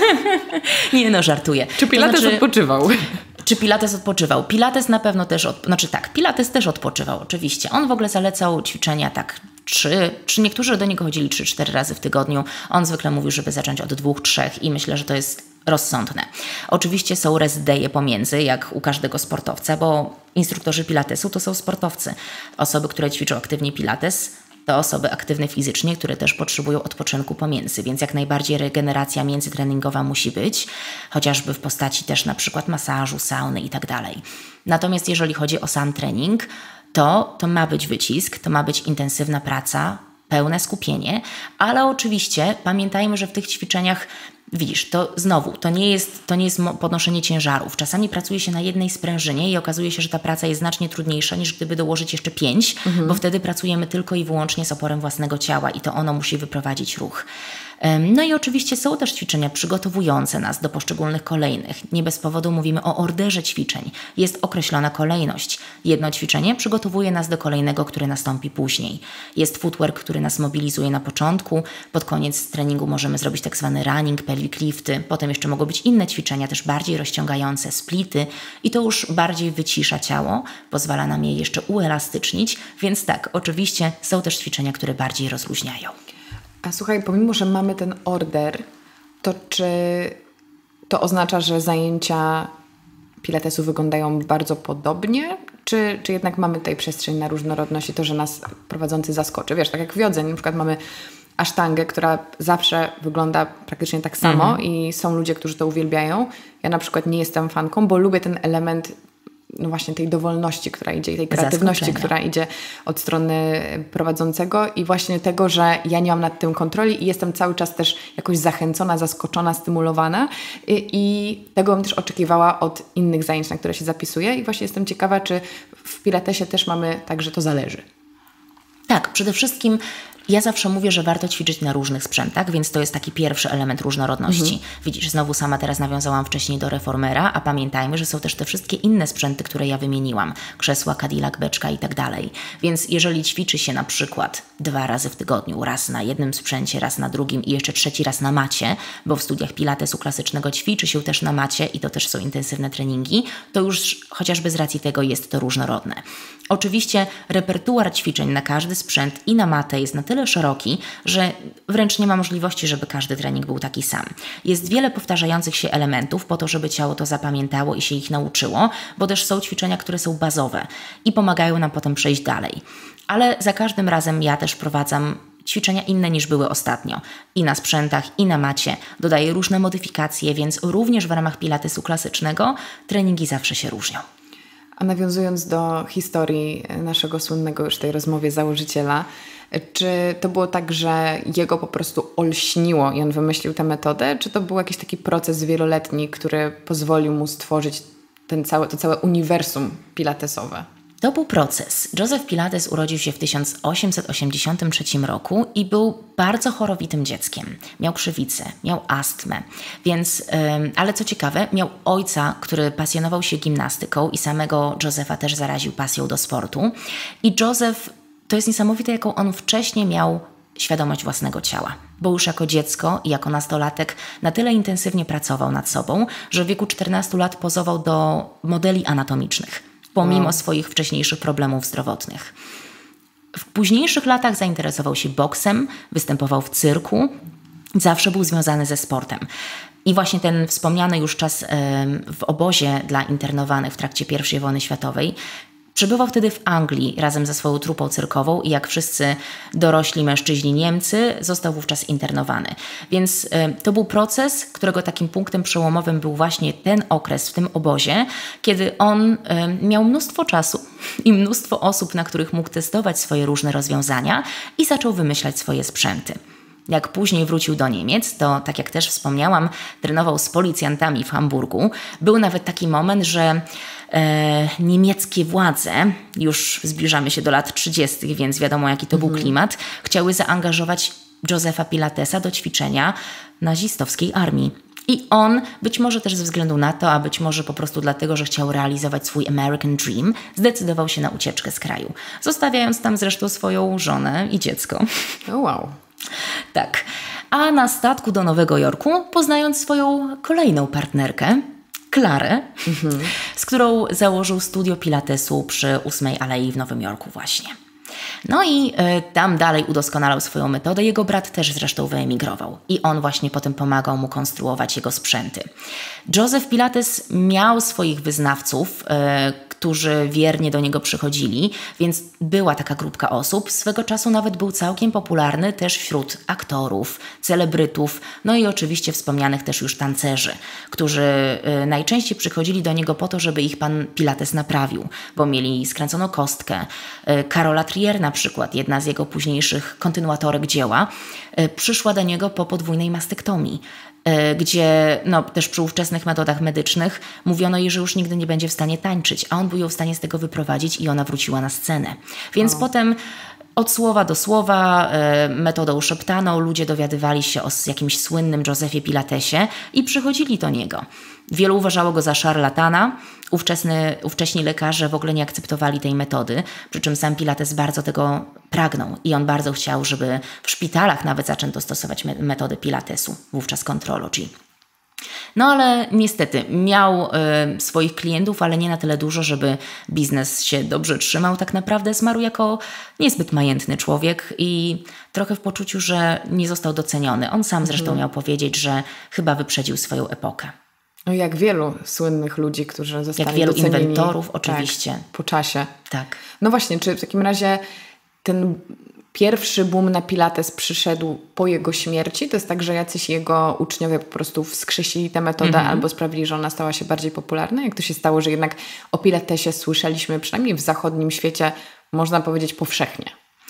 Nie no, żartuję. Czy Pilates to znaczy, odpoczywał? Czy Pilates odpoczywał? Pilates na pewno też, od, znaczy tak, Pilates też odpoczywał, oczywiście. On w ogóle zalecał ćwiczenia tak trzy, czy niektórzy do niego chodzili trzy cztery razy w tygodniu. On zwykle mówił, żeby zacząć od dwóch, trzech i myślę, że to jest rozsądne. Oczywiście są rest day'e pomiędzy, jak u każdego sportowca, bo instruktorzy Pilatesu to są sportowcy. Osoby, które ćwiczą aktywnie Pilates, to osoby aktywne fizycznie, które też potrzebują odpoczynku pomiędzy, więc jak najbardziej regeneracja międzytreningowa musi być, chociażby w postaci też na przykład masażu, sauny i tak dalej. Natomiast jeżeli chodzi o sam trening, to to ma być wycisk, to ma być intensywna praca, pełne skupienie, ale oczywiście pamiętajmy, że w tych ćwiczeniach widzisz, to znowu, to nie jest, to nie jest podnoszenie ciężarów. Czasami pracuje się na jednej sprężynie i okazuje się, że ta praca jest znacznie trudniejsza niż gdyby dołożyć jeszcze pięć, mhm. bo wtedy pracujemy tylko i wyłącznie z oporem własnego ciała i to ono musi wyprowadzić ruch. No i oczywiście są też ćwiczenia przygotowujące nas do poszczególnych kolejnych. Nie bez powodu mówimy o orderze ćwiczeń. Jest określona kolejność. Jedno ćwiczenie przygotowuje nas do kolejnego, które nastąpi później. Jest footwork, który nas mobilizuje na początku. Pod koniec treningu możemy zrobić tak zwany running, pelvic lifty. Potem jeszcze mogą być inne ćwiczenia, też bardziej rozciągające, splity. I to już bardziej wycisza ciało, pozwala nam je jeszcze uelastycznić. Więc tak, oczywiście są też ćwiczenia, które bardziej rozluźniają. A słuchaj, pomimo, że mamy ten order to czy to oznacza, że zajęcia pilatesu wyglądają bardzo podobnie? Czy, czy jednak mamy tutaj przestrzeń na różnorodność i to, że nas prowadzący zaskoczy? Wiesz, tak jak w jodze, na przykład mamy asztangę, która zawsze wygląda praktycznie tak samo mhm. i są ludzie, którzy to uwielbiają. Ja na przykład nie jestem fanką, bo lubię ten element no właśnie tej dowolności, która idzie i tej kreatywności, która idzie od strony prowadzącego i właśnie tego, że ja nie mam nad tym kontroli i jestem cały czas też jakoś zachęcona, zaskoczona, stymulowana i, i tego bym też oczekiwała od innych zajęć, na które się zapisuję i właśnie jestem ciekawa, czy w pilatesie też mamy tak, że to zależy. Tak, przede wszystkim ja zawsze mówię, że warto ćwiczyć na różnych sprzętach, więc to jest taki pierwszy element różnorodności. Mhm. Widzisz, znowu sama teraz nawiązałam wcześniej do reformera, a pamiętajmy, że są też te wszystkie inne sprzęty, które ja wymieniłam. Krzesła, Cadillac, beczka i tak dalej. Więc jeżeli ćwiczy się na przykład dwa razy w tygodniu, raz na jednym sprzęcie, raz na drugim i jeszcze trzeci raz na macie, bo w studiach pilatesu klasycznego ćwiczy się też na macie i to też są intensywne treningi, to już chociażby z racji tego jest to różnorodne. Oczywiście repertuar ćwiczeń na każdy sprzęt i na matę jest na tyle szeroki, że wręcz nie ma możliwości, żeby każdy trening był taki sam. Jest wiele powtarzających się elementów po to, żeby ciało to zapamiętało i się ich nauczyło, bo też są ćwiczenia, które są bazowe i pomagają nam potem przejść dalej. Ale za każdym razem ja też wprowadzam ćwiczenia inne niż były ostatnio. I na sprzętach, i na macie. Dodaję różne modyfikacje, więc również w ramach pilatesu klasycznego treningi zawsze się różnią. A nawiązując do historii naszego słynnego już w tej rozmowie założyciela, czy to było tak, że jego po prostu olśniło i on wymyślił tę metodę, czy to był jakiś taki proces wieloletni, który pozwolił mu stworzyć ten cały, to całe uniwersum pilatesowe? To był proces. Joseph Pilates urodził się w tysiąc osiemset osiemdziesiątym trzecim roku i był bardzo chorowitym dzieckiem. Miał krzywicę, miał astmę, więc, ym, ale co ciekawe, miał ojca, który pasjonował się gimnastyką i samego Josepha też zaraził pasją do sportu. I Joseph, to jest niesamowite, jaką on wcześniej miał świadomość własnego ciała. Bo już jako dziecko i jako nastolatek na tyle intensywnie pracował nad sobą, że w wieku czternastu lat pozował do modeli anatomicznych, pomimo wow. swoich wcześniejszych problemów zdrowotnych. W późniejszych latach zainteresował się boksem, występował w cyrku, zawsze był związany ze sportem. I właśnie ten wspomniany już czas w obozie dla internowanych w trakcie pierwszej wojny światowej przebywał wtedy w Anglii razem ze swoją trupą cyrkową i jak wszyscy dorośli mężczyźni Niemcy został wówczas internowany. Więc y, to był proces, którego takim punktem przełomowym był właśnie ten okres w tym obozie, kiedy on y, miał mnóstwo czasu i mnóstwo osób, na których mógł testować swoje różne rozwiązania i zaczął wymyślać swoje sprzęty. Jak później wrócił do Niemiec, to tak jak też wspomniałam, trenował z policjantami w Hamburgu. Był nawet taki moment, że e, niemieckie władze, już zbliżamy się do lat trzydziestych, więc wiadomo jaki to mhm. był klimat, chciały zaangażować Josepha Pilatesa do ćwiczenia nazistowskiej armii. I on, być może też ze względu na to, a być może po prostu dlatego, że chciał realizować swój American Dream, zdecydował się na ucieczkę z kraju, zostawiając tam zresztą swoją żonę i dziecko. Oh, wow. Tak. A na statku do Nowego Jorku, poznając swoją kolejną partnerkę, Klarę, mhm. z którą założył studio pilatesu przy ósmej Alei w Nowym Jorku właśnie. No i y, tam dalej udoskonalał swoją metodę. Jego brat też zresztą wyemigrował i on właśnie potem pomagał mu konstruować jego sprzęty. Joseph Pilates miał swoich wyznawców, y, którzy wiernie do niego przychodzili, więc była taka grupka osób. Swego czasu nawet był całkiem popularny też wśród aktorów, celebrytów, no i oczywiście wspomnianych też już tancerzy, którzy y, najczęściej przychodzili do niego po to, żeby ich pan Pilates naprawił, bo mieli skręconą kostkę. Y, Carola Trier na przykład, jedna z jego późniejszych kontynuatorek dzieła, y, przyszła do niego po podwójnej mastektomii, gdzie no, też przy ówczesnych metodach medycznych mówiono jej, że już nigdy nie będzie w stanie tańczyć, a on był ją w stanie z tego wyprowadzić i ona wróciła na scenę. Więc o. potem od słowa do słowa, y, metodą szeptaną, ludzie dowiadywali się o jakimś słynnym Josephie Pilatesie i przychodzili do niego. Wielu uważało go za szarlatana, ówczesny, ówcześni lekarze w ogóle nie akceptowali tej metody, przy czym sam Pilates bardzo tego pragnął i on bardzo chciał, żeby w szpitalach nawet zaczęto stosować metody Pilatesu, wówczas Contrology. No ale niestety miał y, swoich klientów, ale nie na tyle dużo, żeby biznes się dobrze trzymał. Tak naprawdę zmarł jako niezbyt majętny człowiek i trochę w poczuciu, że nie został doceniony. On sam zresztą mhm. miał powiedzieć, że chyba wyprzedził swoją epokę. No jak wielu słynnych ludzi, którzy zostali Jak wielu docenieni, inwentorów oczywiście. Tak, po czasie. Tak. No właśnie, czy w takim razie ten pierwszy boom na Pilates przyszedł po jego śmierci? To jest tak, że jacyś jego uczniowie po prostu wskrzesili tę metodę mm-hmm. albo sprawili, że ona stała się bardziej popularna? Jak to się stało, że jednak o Pilatesie słyszeliśmy przynajmniej w zachodnim świecie, można powiedzieć, powszechnie?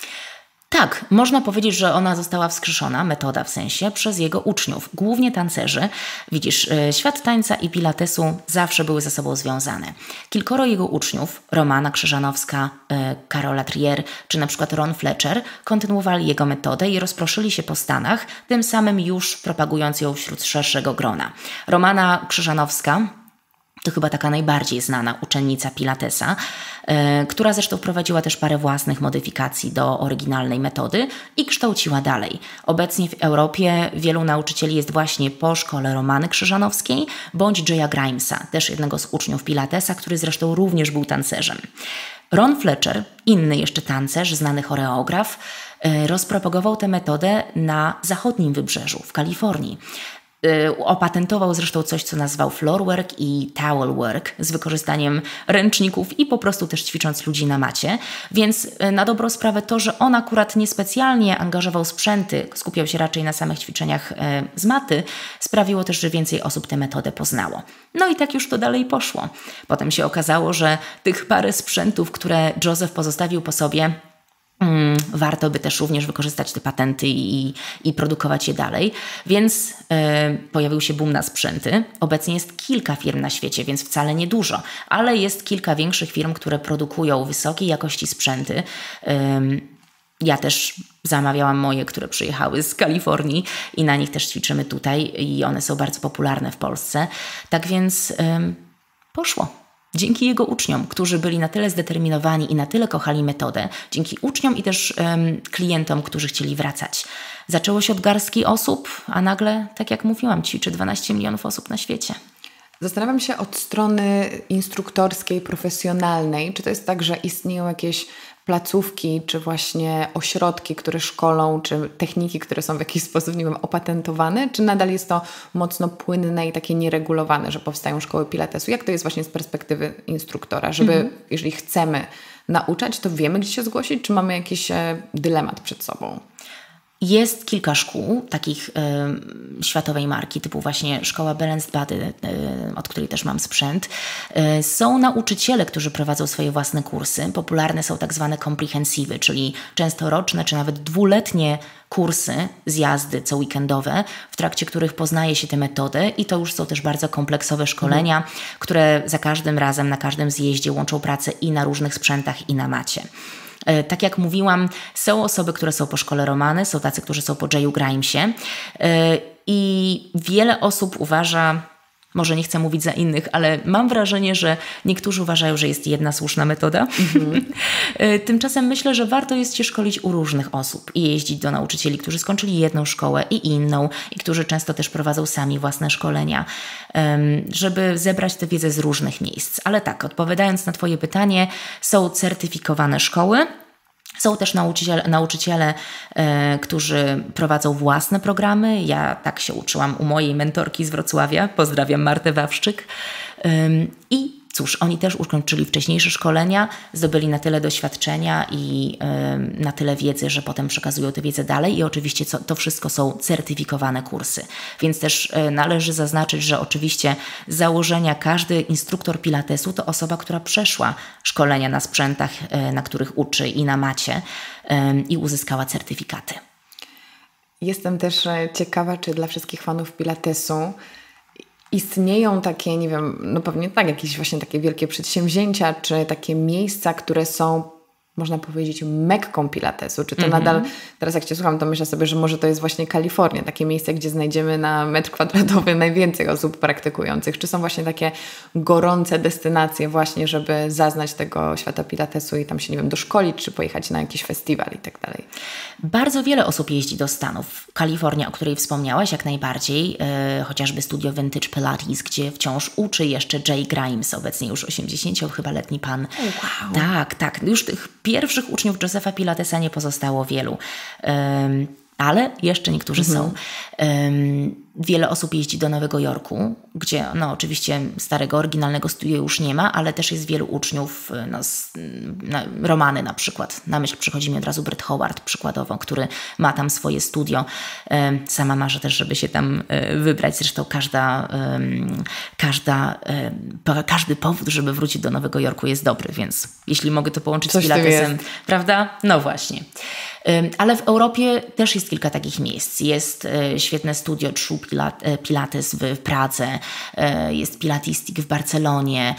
Tak, można powiedzieć, że ona została wskrzeszona, metoda w sensie, przez jego uczniów, głównie tancerzy. Widzisz, świat tańca i pilatesu zawsze były ze sobą związane. Kilkoro jego uczniów, Romana Krzyżanowska, Carola Trier czy na przykład Ron Fletcher, kontynuowali jego metodę i rozproszyli się po Stanach, tym samym już propagując ją wśród szerszego grona. Romana Krzyżanowska to chyba taka najbardziej znana uczennica Pilatesa, yy, która zresztą wprowadziła też parę własnych modyfikacji do oryginalnej metody i kształciła dalej. Obecnie w Europie wielu nauczycieli jest właśnie po szkole Romany Krzyżanowskiej bądź Jaya Grimesa, też jednego z uczniów Pilatesa, który zresztą również był tancerzem. Ron Fletcher, inny jeszcze tancerz, znany choreograf, yy, rozpropagował tę metodę na zachodnim wybrzeżu, w Kalifornii. Opatentował zresztą coś, co nazwał floorwork i towel work z wykorzystaniem ręczników i po prostu też ćwicząc ludzi na macie. Więc na dobrą sprawę to, że on akurat niespecjalnie angażował sprzęty, skupiał się raczej na samych ćwiczeniach z maty, sprawiło też, że więcej osób tę metodę poznało. No i tak już to dalej poszło. Potem się okazało, że tych parę sprzętów, które Joseph pozostawił po sobie, Hmm, warto by też również wykorzystać te patenty i, i produkować je dalej. Więc yy, pojawił się boom na sprzęty. Obecnie jest kilka firm na świecie, więc wcale nie dużo, ale jest kilka większych firm, które produkują wysokiej jakości sprzęty. Yy, ja też zamawiałam moje, które przyjechały z Kalifornii i na nich też ćwiczymy tutaj i one są bardzo popularne w Polsce. Tak więc yy, poszło. Dzięki jego uczniom, którzy byli na tyle zdeterminowani i na tyle kochali metodę, dzięki uczniom i też um, klientom, którzy chcieli wracać. Zaczęło się od garstki osób, a nagle, tak jak mówiłam, ćwiczy dwanaście milionów osób na świecie. Zastanawiam się od strony instruktorskiej, profesjonalnej, czy to jest tak, że istnieją jakieś placówki, czy właśnie ośrodki, które szkolą, czy techniki, które są w jakiś sposób, nie wiem, opatentowane, czy nadal jest to mocno płynne i takie nieregulowane, że powstają szkoły pilatesu? Jak to jest właśnie z perspektywy instruktora, żeby, mhm. jeżeli chcemy nauczać, to wiemy, gdzie się zgłosić, czy mamy jakiś e, dylemat przed sobą? Jest kilka szkół takich y, światowej marki, typu właśnie szkoła Balanced Body, y, od której też mam sprzęt. Y, są nauczyciele, którzy prowadzą swoje własne kursy. Popularne są tak zwane comprehensive, czyli często roczne czy nawet dwuletnie kursy, zjazdy co weekendowe, w trakcie których poznaje się tę metodę i to już są też bardzo kompleksowe szkolenia, mhm. które za każdym razem, na każdym zjeździe łączą pracę i na różnych sprzętach i na macie. Tak jak mówiłam, są osoby, które są po szkole Romany, są tacy, którzy są po Jayu Grimesie i wiele osób uważa, może nie chcę mówić za innych, ale mam wrażenie, że niektórzy uważają, że jest jedna słuszna metoda. Mm-hmm. Tymczasem myślę, że warto jest się szkolić u różnych osób i jeździć do nauczycieli, którzy skończyli jedną szkołę i inną i którzy często też prowadzą sami własne szkolenia, żeby zebrać tę wiedzę z różnych miejsc. Ale tak, odpowiadając na Twoje pytanie, są certyfikowane szkoły. Są też nauczyciele, nauczyciele e, którzy prowadzą własne programy. Ja tak się uczyłam u mojej mentorki z Wrocławia. Pozdrawiam Martę Wawrzyk. Ym, I cóż, oni też ukończyli wcześniejsze szkolenia, zdobyli na tyle doświadczenia i ym, na tyle wiedzy, że potem przekazują tę wiedzę dalej i oczywiście co, to wszystko są certyfikowane kursy. Więc też y, należy zaznaczyć, że oczywiście z założenia każdy instruktor pilatesu to osoba, która przeszła szkolenia na sprzętach, y, na których uczy i na macie y, i uzyskała certyfikaty. Jestem też ciekawa, czy dla wszystkich fanów pilatesu istnieją takie, nie wiem, no pewnie tak, jakieś właśnie takie wielkie przedsięwzięcia, czy takie miejsca, które są można powiedzieć, Mekką pilatesu? Czy to mm-hmm. nadal, teraz jak Cię słucham, to myślę sobie, że może to jest właśnie Kalifornia, takie miejsce, gdzie znajdziemy na metr kwadratowy najwięcej osób praktykujących. Czy są właśnie takie gorące destynacje właśnie, żeby zaznać tego świata pilatesu i tam się, nie wiem, doszkolić, czy pojechać na jakiś festiwal i tak dalej? Bardzo wiele osób jeździ do Stanów. Kalifornia, o której wspomniałaś, jak najbardziej. Yy, chociażby studio Vintage Pilates, gdzie wciąż uczy jeszcze Jay Grimes, obecnie już osiemdziesięcioletni pan. Wow. Tak, tak. Już tych pierwszych uczniów Josepha Pilatesa nie pozostało wielu. Um, ale jeszcze niektórzy mhm. są. Um, wiele osób jeździ do Nowego Jorku, gdzie no oczywiście starego, oryginalnego studia już nie ma, ale też jest wielu uczniów, no, z, na, Romany na przykład. Na myśl przychodzi mi od razu Brett Howard przykładowo, który ma tam swoje studio. Um, sama marzę też, żeby się tam um, wybrać. Zresztą każda, um, każda, um, każdy powód, żeby wrócić do Nowego Jorku jest dobry, więc jeśli mogę to połączyć Coś z Pilatesem, prawda? No właśnie. Ale w Europie też jest kilka takich miejsc. Jest świetne studio True Pilates w Pradze, jest Pilatistik w Barcelonie.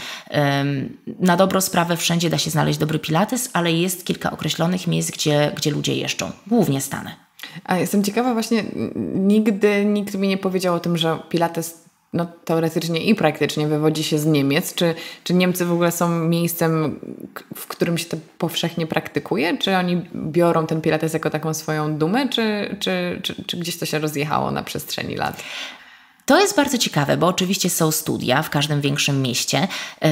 Na dobrą sprawę wszędzie da się znaleźć dobry pilates, ale jest kilka określonych miejsc, gdzie, gdzie ludzie jeżdżą, głównie Stany. A jestem ciekawa właśnie, nigdy nikt mi nie powiedział o tym, że pilates no, teoretycznie i praktycznie wywodzi się z Niemiec. Czy, czy Niemcy w ogóle są miejscem, w którym się to powszechnie praktykuje? Czy oni biorą ten pilates jako taką swoją dumę? Czy, czy, czy, czy gdzieś to się rozjechało na przestrzeni lat? To jest bardzo ciekawe, bo oczywiście są studia w każdym większym mieście.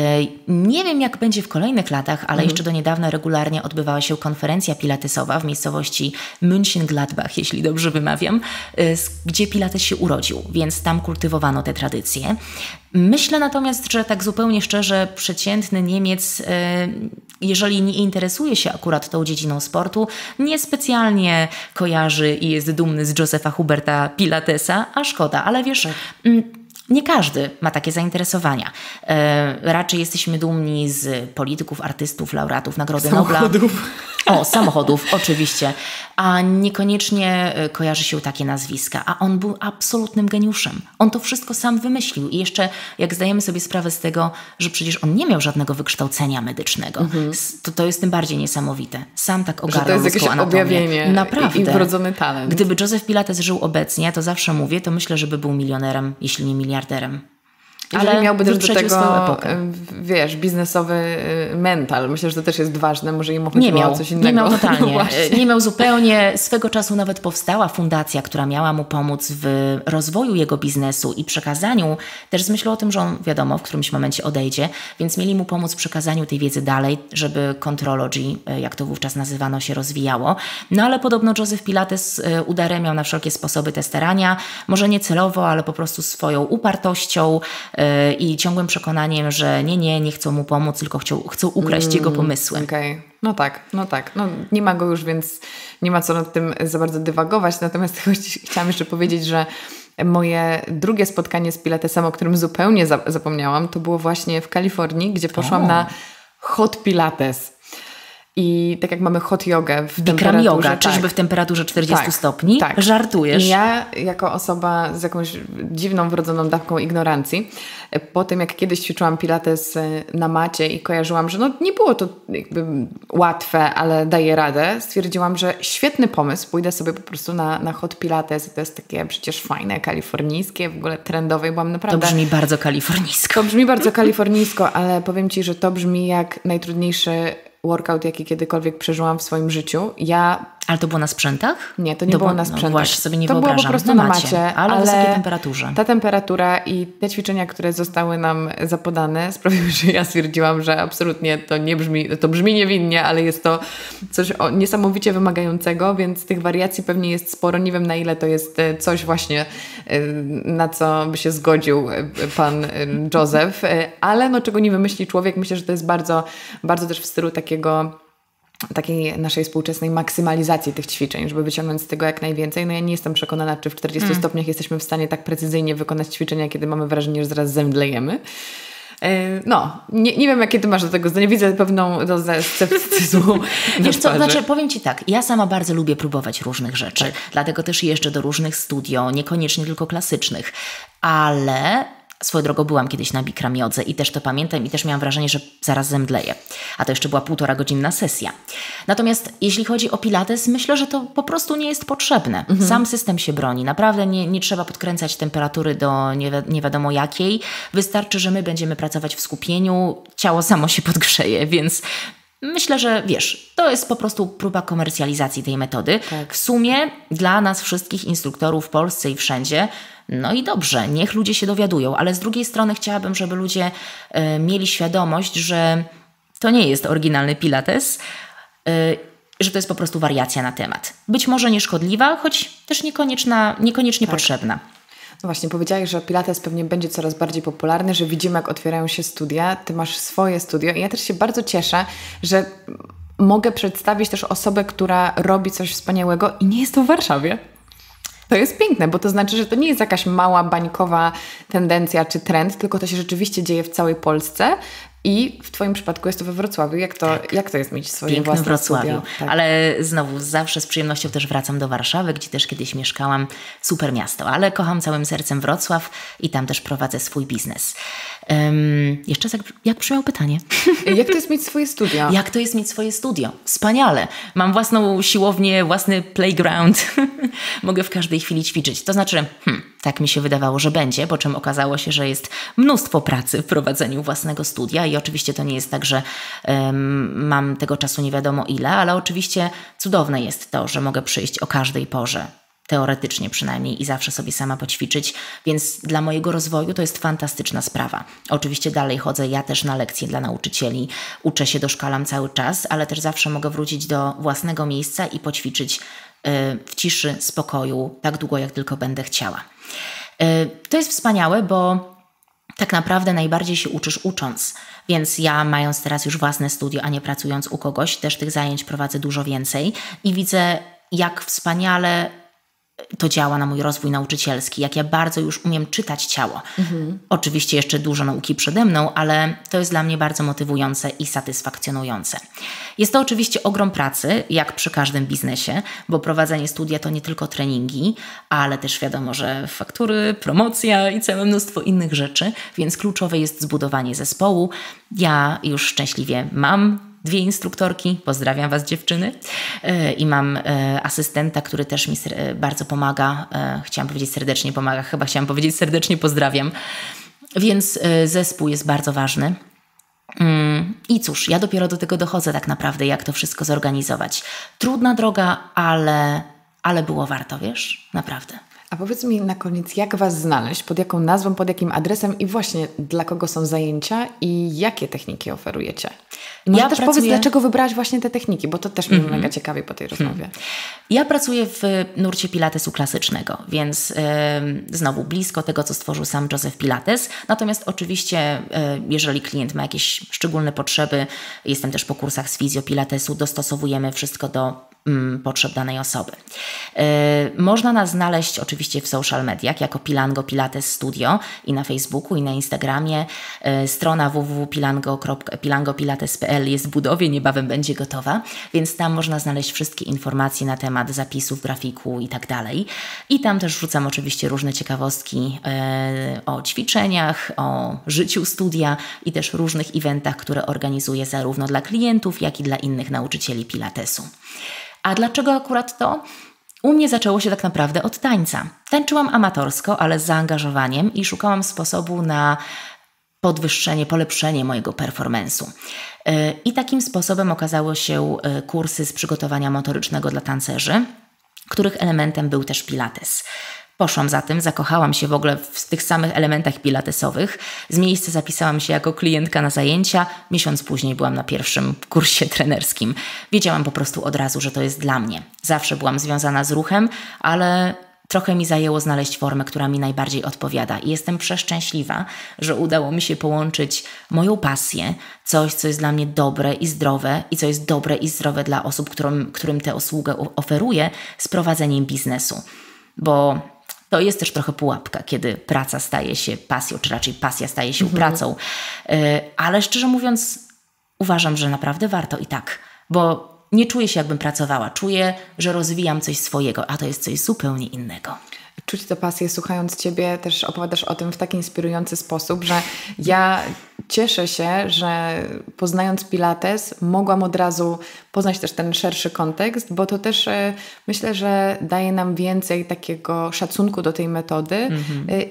Nie wiem, jak będzie w kolejnych latach, ale mhm. jeszcze do niedawna regularnie odbywała się konferencja pilatesowa w miejscowości Mönchengladbach, jeśli dobrze wymawiam, gdzie pilates się urodził, więc tam kultywowano te tradycje. Myślę natomiast, że tak zupełnie szczerze, przeciętny Niemiec, jeżeli nie interesuje się akurat tą dziedziną sportu, niespecjalnie kojarzy i jest dumny z Josepha Huberta Pilatesa, a szkoda, ale wiesz... Tak. Nie każdy ma takie zainteresowania. E, raczej jesteśmy dumni z polityków, artystów, laureatów Nagrody samochodów. Nobla. O, samochodów, oczywiście. A niekoniecznie kojarzy się takie nazwiska. A on był absolutnym geniuszem. On to wszystko sam wymyślił. I jeszcze jak zdajemy sobie sprawę z tego, że przecież on nie miał żadnego wykształcenia medycznego. Mhm. To, to jest tym bardziej niesamowite. Sam tak ogarnął że to jest jakieś anatomię. Objawienie Naprawdę. I, i wrodzony talent. Gdyby Joseph Pilates żył obecnie, to zawsze mówię, to myślę, żeby był milionerem, jeśli nie miliarderem. Ale miałby też do tego, wiesz, biznesowy mental. Myślę, że to też jest ważne. Może im chodziło nie miał, o coś innego. Nie miał totalnie. No nie miał zupełnie. Swego czasu nawet powstała fundacja, która miała mu pomóc w rozwoju jego biznesu i przekazaniu, też z myślą o tym, że on, wiadomo, w którymś momencie odejdzie, więc mieli mu pomóc w przekazaniu tej wiedzy dalej, żeby contrology, jak to wówczas nazywano, się rozwijało. No ale podobno Joseph Pilates udaremniał na wszelkie sposoby te starania. Może nie celowo, ale po prostu swoją upartością i ciągłym przekonaniem, że nie, nie, nie chcą mu pomóc, tylko chcą, chcą ukraść mm, jego pomysły. Okej, okay. no tak, no tak. No, nie ma go już, więc nie ma co nad tym za bardzo dywagować. Natomiast chciałam jeszcze powiedzieć, że moje drugie spotkanie z Pilatesem, o którym zupełnie zapomniałam, to było właśnie w Kalifornii, gdzie poszłam o. na hot Pilates. I tak jak mamy hot jogę w Bikram temperaturze... yoga, tak, czyżby w temperaturze czterdzieści tak, stopni? Tak. Żartujesz? I ja jako osoba z jakąś dziwną, wrodzoną dawką ignorancji, po tym jak kiedyś ćwiczyłam pilates na macie i kojarzyłam, że no nie było to jakby łatwe, ale daję radę, stwierdziłam, że świetny pomysł, pójdę sobie po prostu na, na hot pilates i to jest takie przecież fajne, kalifornijskie, w ogóle trendowe i byłam naprawdę... To brzmi bardzo kalifornijsko. To brzmi bardzo kalifornijsko, ale powiem Ci, że to brzmi jak najtrudniejszy workout, jaki kiedykolwiek przeżyłam w swoim życiu. Ja... Ale to było na sprzętach? Nie, to nie to było bo, na sprzętach. No właśnie sobie nie to wyobrażam. było po prostu na na macie, macie. Ale o wysokiej temperaturze. Ta temperatura i te ćwiczenia, które zostały nam zapodane, sprawiły, że ja stwierdziłam, że absolutnie to nie brzmi, to brzmi niewinnie, ale jest to coś o, niesamowicie wymagającego, więc tych wariacji pewnie jest sporo. Nie wiem, na ile to jest coś właśnie, na co by się zgodził pan Joseph, ale no czego nie wymyśli człowiek, myślę, że to jest bardzo, bardzo też w stylu takiego takiej naszej współczesnej maksymalizacji tych ćwiczeń, żeby wyciągnąć z tego jak najwięcej. No ja nie jestem przekonana, czy w czterdziestu mm. stopniach jesteśmy w stanie tak precyzyjnie wykonać ćwiczenia, kiedy mamy wrażenie, że zaraz zemdlejemy. No, nie, nie wiem, jakie ty masz do tego zdanie. Widzę pewną dozę sceptycyzmu. Wiesz co, znaczy powiem Ci tak, ja sama bardzo lubię próbować różnych rzeczy, tak. Dlatego też jeżdżę do różnych studio, niekoniecznie tylko klasycznych, ale Swoją drogą byłam kiedyś na bikramiodze i też to pamiętam i też miałam wrażenie, że zaraz zemdleję. A to jeszcze była półtora godzinna sesja. Natomiast jeśli chodzi o pilates, myślę, że to po prostu nie jest potrzebne. Mhm. Sam system się broni. Naprawdę nie, nie trzeba podkręcać temperatury do nie, wi- nie wiadomo jakiej. Wystarczy, że my będziemy pracować w skupieniu, ciało samo się podgrzeje, więc myślę, że wiesz, to jest po prostu próba komercjalizacji tej metody. Tak. W sumie dla nas wszystkich instruktorów w Polsce i wszędzie, no i dobrze, niech ludzie się dowiadują, ale z drugiej strony chciałabym, żeby ludzie y, mieli świadomość, że to nie jest oryginalny pilates, y, że to jest po prostu wariacja na temat. Być może nieszkodliwa, choć też niekonieczna, niekoniecznie tak. potrzebna. No właśnie, powiedziałeś, że pilates pewnie będzie coraz bardziej popularny, że widzimy, jak otwierają się studia. Ty masz swoje studio i ja też się bardzo cieszę, że mogę przedstawić też osobę, która robi coś wspaniałego i nie jest to w Warszawie. To jest piękne, bo to znaczy, że to nie jest jakaś mała, bańkowa tendencja czy trend, tylko to się rzeczywiście dzieje w całej Polsce. I w Twoim przypadku jest to we Wrocławiu. Jak to, tak. jak to jest mieć swoje Pięknym własne Wrocławiu. studio? Tak. Ale znowu zawsze z przyjemnością też wracam do Warszawy, gdzie też kiedyś mieszkałam. Super miasto, ale kocham całym sercem Wrocław i tam też prowadzę swój biznes. Um, jeszcze jak, jak brzmiało pytanie? Jak to jest mieć swoje studio? Jak to jest mieć swoje studio? Wspaniale. Mam własną siłownię, własny playground. Mogę w każdej chwili ćwiczyć. To znaczy, hmm, tak mi się wydawało, że będzie, po czym okazało się, że jest mnóstwo pracy w prowadzeniu własnego studia i oczywiście to nie jest tak, że um, mam tego czasu nie wiadomo ile, ale oczywiście cudowne jest to, że mogę przyjść o każdej porze. Teoretycznie przynajmniej i zawsze sobie sama poćwiczyć, więc dla mojego rozwoju to jest fantastyczna sprawa. Oczywiście dalej chodzę ja też na lekcje dla nauczycieli, uczę się, doszkalam cały czas, ale też zawsze mogę wrócić do własnego miejsca i poćwiczyć yy, w ciszy, spokoju, tak długo jak tylko będę chciała. Yy, to jest wspaniałe, bo tak naprawdę najbardziej się uczysz ucząc, więc ja mając teraz już własne studio, a nie pracując u kogoś, też tych zajęć prowadzę dużo więcej i widzę, jak wspaniale to działa na mój rozwój nauczycielski, jak ja bardzo już umiem czytać ciało. Mhm. Oczywiście jeszcze dużo nauki przede mną, ale to jest dla mnie bardzo motywujące i satysfakcjonujące. Jest to oczywiście ogrom pracy, jak przy każdym biznesie, bo prowadzenie studia to nie tylko treningi, ale też wiadomo, że faktury, promocja i całe mnóstwo innych rzeczy, więc kluczowe jest zbudowanie zespołu. Ja już szczęśliwie mam dwie instruktorki, pozdrawiam Was dziewczyny, i mam asystenta, który też mi bardzo pomaga, chciałam powiedzieć serdecznie pomaga, chyba chciałam powiedzieć serdecznie pozdrawiam, więc zespół jest bardzo ważny. I cóż, ja dopiero do tego dochodzę tak naprawdę, jak to wszystko zorganizować. Trudna droga, ale, ale było warto, wiesz, naprawdę. A powiedz mi na koniec, jak Was znaleźć, pod jaką nazwą, pod jakim adresem i właśnie dla kogo są zajęcia i jakie techniki oferujecie? I może ja też pracuję... powiedz, dlaczego wybrałaś właśnie te techniki, bo to też mnie mm-hmm. mega ciekawi po tej rozmowie. Hmm. Ja pracuję w nurcie pilatesu klasycznego, więc yy, znowu blisko tego, co stworzył sam Joseph Pilates. Natomiast oczywiście, yy, jeżeli klient ma jakieś szczególne potrzeby, jestem też po kursach z fizjopilatesu, dostosowujemy wszystko do potrzeb danej osoby. Yy, można nas znaleźć oczywiście w social mediach jako Pilango Pilates Studio i na Facebooku i na Instagramie. Yy, strona w w w kropka pilango pilates kropka p l jest w budowie, niebawem będzie gotowa, więc tam można znaleźć wszystkie informacje na temat zapisów, grafiku i tak dalej. I tam też wrzucam oczywiście różne ciekawostki yy, o ćwiczeniach, o życiu studia i też różnych eventach, które organizuję zarówno dla klientów, jak i dla innych nauczycieli pilatesu. A dlaczego akurat to? U mnie zaczęło się tak naprawdę od tańca. Tańczyłam amatorsko, ale z zaangażowaniem i szukałam sposobu na podwyższenie, polepszenie mojego performance'u. I takim sposobem okazały się kursy z przygotowania motorycznego dla tancerzy, których elementem był też pilates. Poszłam za tym, zakochałam się w ogóle w tych samych elementach pilatesowych. Z miejsca zapisałam się jako klientka na zajęcia. Miesiąc później byłam na pierwszym kursie trenerskim. Wiedziałam po prostu od razu, że to jest dla mnie. Zawsze byłam związana z ruchem, ale trochę mi zajęło znaleźć formę, która mi najbardziej odpowiada. I jestem przeszczęśliwa, że udało mi się połączyć moją pasję, coś, co jest dla mnie dobre i zdrowe i co jest dobre i zdrowe dla osób, którym, którym tę usługę oferuję, z prowadzeniem biznesu. Bo to jest też trochę pułapka, kiedy praca staje się pasją, czy raczej pasja staje się mhm. pracą. Yy, ale szczerze mówiąc, uważam, że naprawdę warto i tak, bo nie czuję się, jakbym pracowała. Czuję, że rozwijam coś swojego, a to jest coś zupełnie innego. czuć tę pasję, słuchając Ciebie, też opowiadasz o tym w taki inspirujący sposób, że ja cieszę się, że poznając Pilates mogłam od razu poznać też ten szerszy kontekst, bo to też myślę, że daje nam więcej takiego szacunku do tej metody mm-hmm.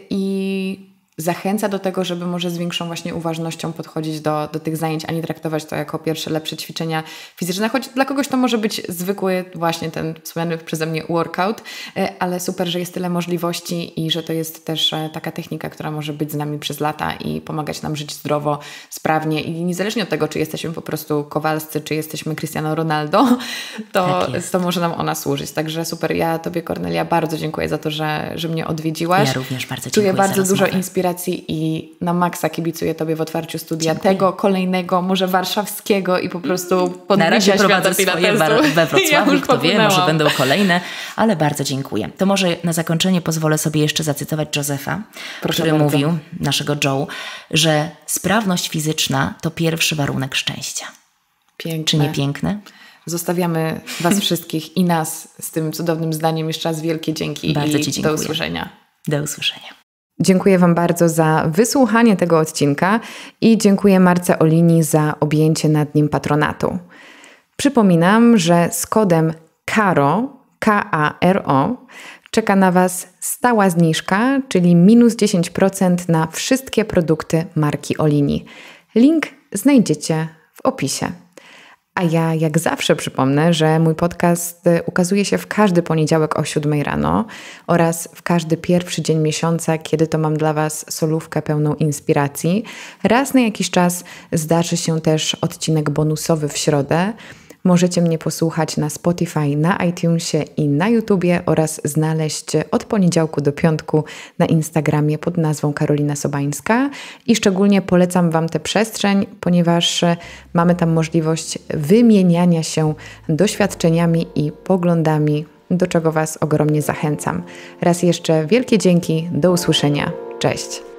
i zachęca do tego, żeby może z większą właśnie uważnością podchodzić do, do tych zajęć, a nie traktować to jako pierwsze lepsze ćwiczenia fizyczne, choć dla kogoś to może być zwykły właśnie ten wspomniany przeze mnie workout, ale super, że jest tyle możliwości i że to jest też taka technika, która może być z nami przez lata i pomagać nam żyć zdrowo, sprawnie i niezależnie od tego, czy jesteśmy po prostu Kowalscy, czy jesteśmy Cristiano Ronaldo, to, tak to może nam ona służyć. Także super, ja Tobie, Kornelia, bardzo dziękuję za to, że, że mnie odwiedziłaś. Ja również bardzo dziękuję. Czuję bardzo za dużo rozmowę. inspiracji i na maksa kibicuję Tobie w otwarciu studia dziękuję. Tego, kolejnego, może warszawskiego i po prostu podbicia Na razie świata prowadzę swoje bar- we Wrocławiu, ja kto wie, może będą kolejne, ale bardzo dziękuję. To może na zakończenie pozwolę sobie jeszcze zacytować Josepha, Proszę który bardzo. mówił, naszego Joe, że sprawność fizyczna to pierwszy warunek szczęścia. Piękne. Czy nie piękne? Zostawiamy Was wszystkich i nas z tym cudownym zdaniem. Jeszcze raz wielkie dzięki bardzo i Ci dziękuję. do usłyszenia. Do usłyszenia. Dziękuję Wam bardzo za wysłuchanie tego odcinka i dziękuję Marce Olini za objęcie nad nim patronatu. Przypominam, że z kodem KARO, K A R O, czeka na Was stała zniżka, czyli minus dziesięć procent na wszystkie produkty marki Olini. Link znajdziecie w opisie. A ja jak zawsze przypomnę, że mój podcast ukazuje się w każdy poniedziałek o siódmej rano oraz w każdy pierwszy dzień miesiąca, kiedy to mam dla Was solówkę pełną inspiracji. Raz na jakiś czas zdarzy się też odcinek bonusowy w środę. Możecie mnie posłuchać na Spotify, na iTunesie i na YouTubie oraz znaleźć od poniedziałku do piątku na Instagramie pod nazwą Karolina Sobańska. I szczególnie polecam Wam tę przestrzeń, ponieważ mamy tam możliwość wymieniania się doświadczeniami i poglądami, do czego Was ogromnie zachęcam. Raz jeszcze wielkie dzięki, do usłyszenia. Cześć!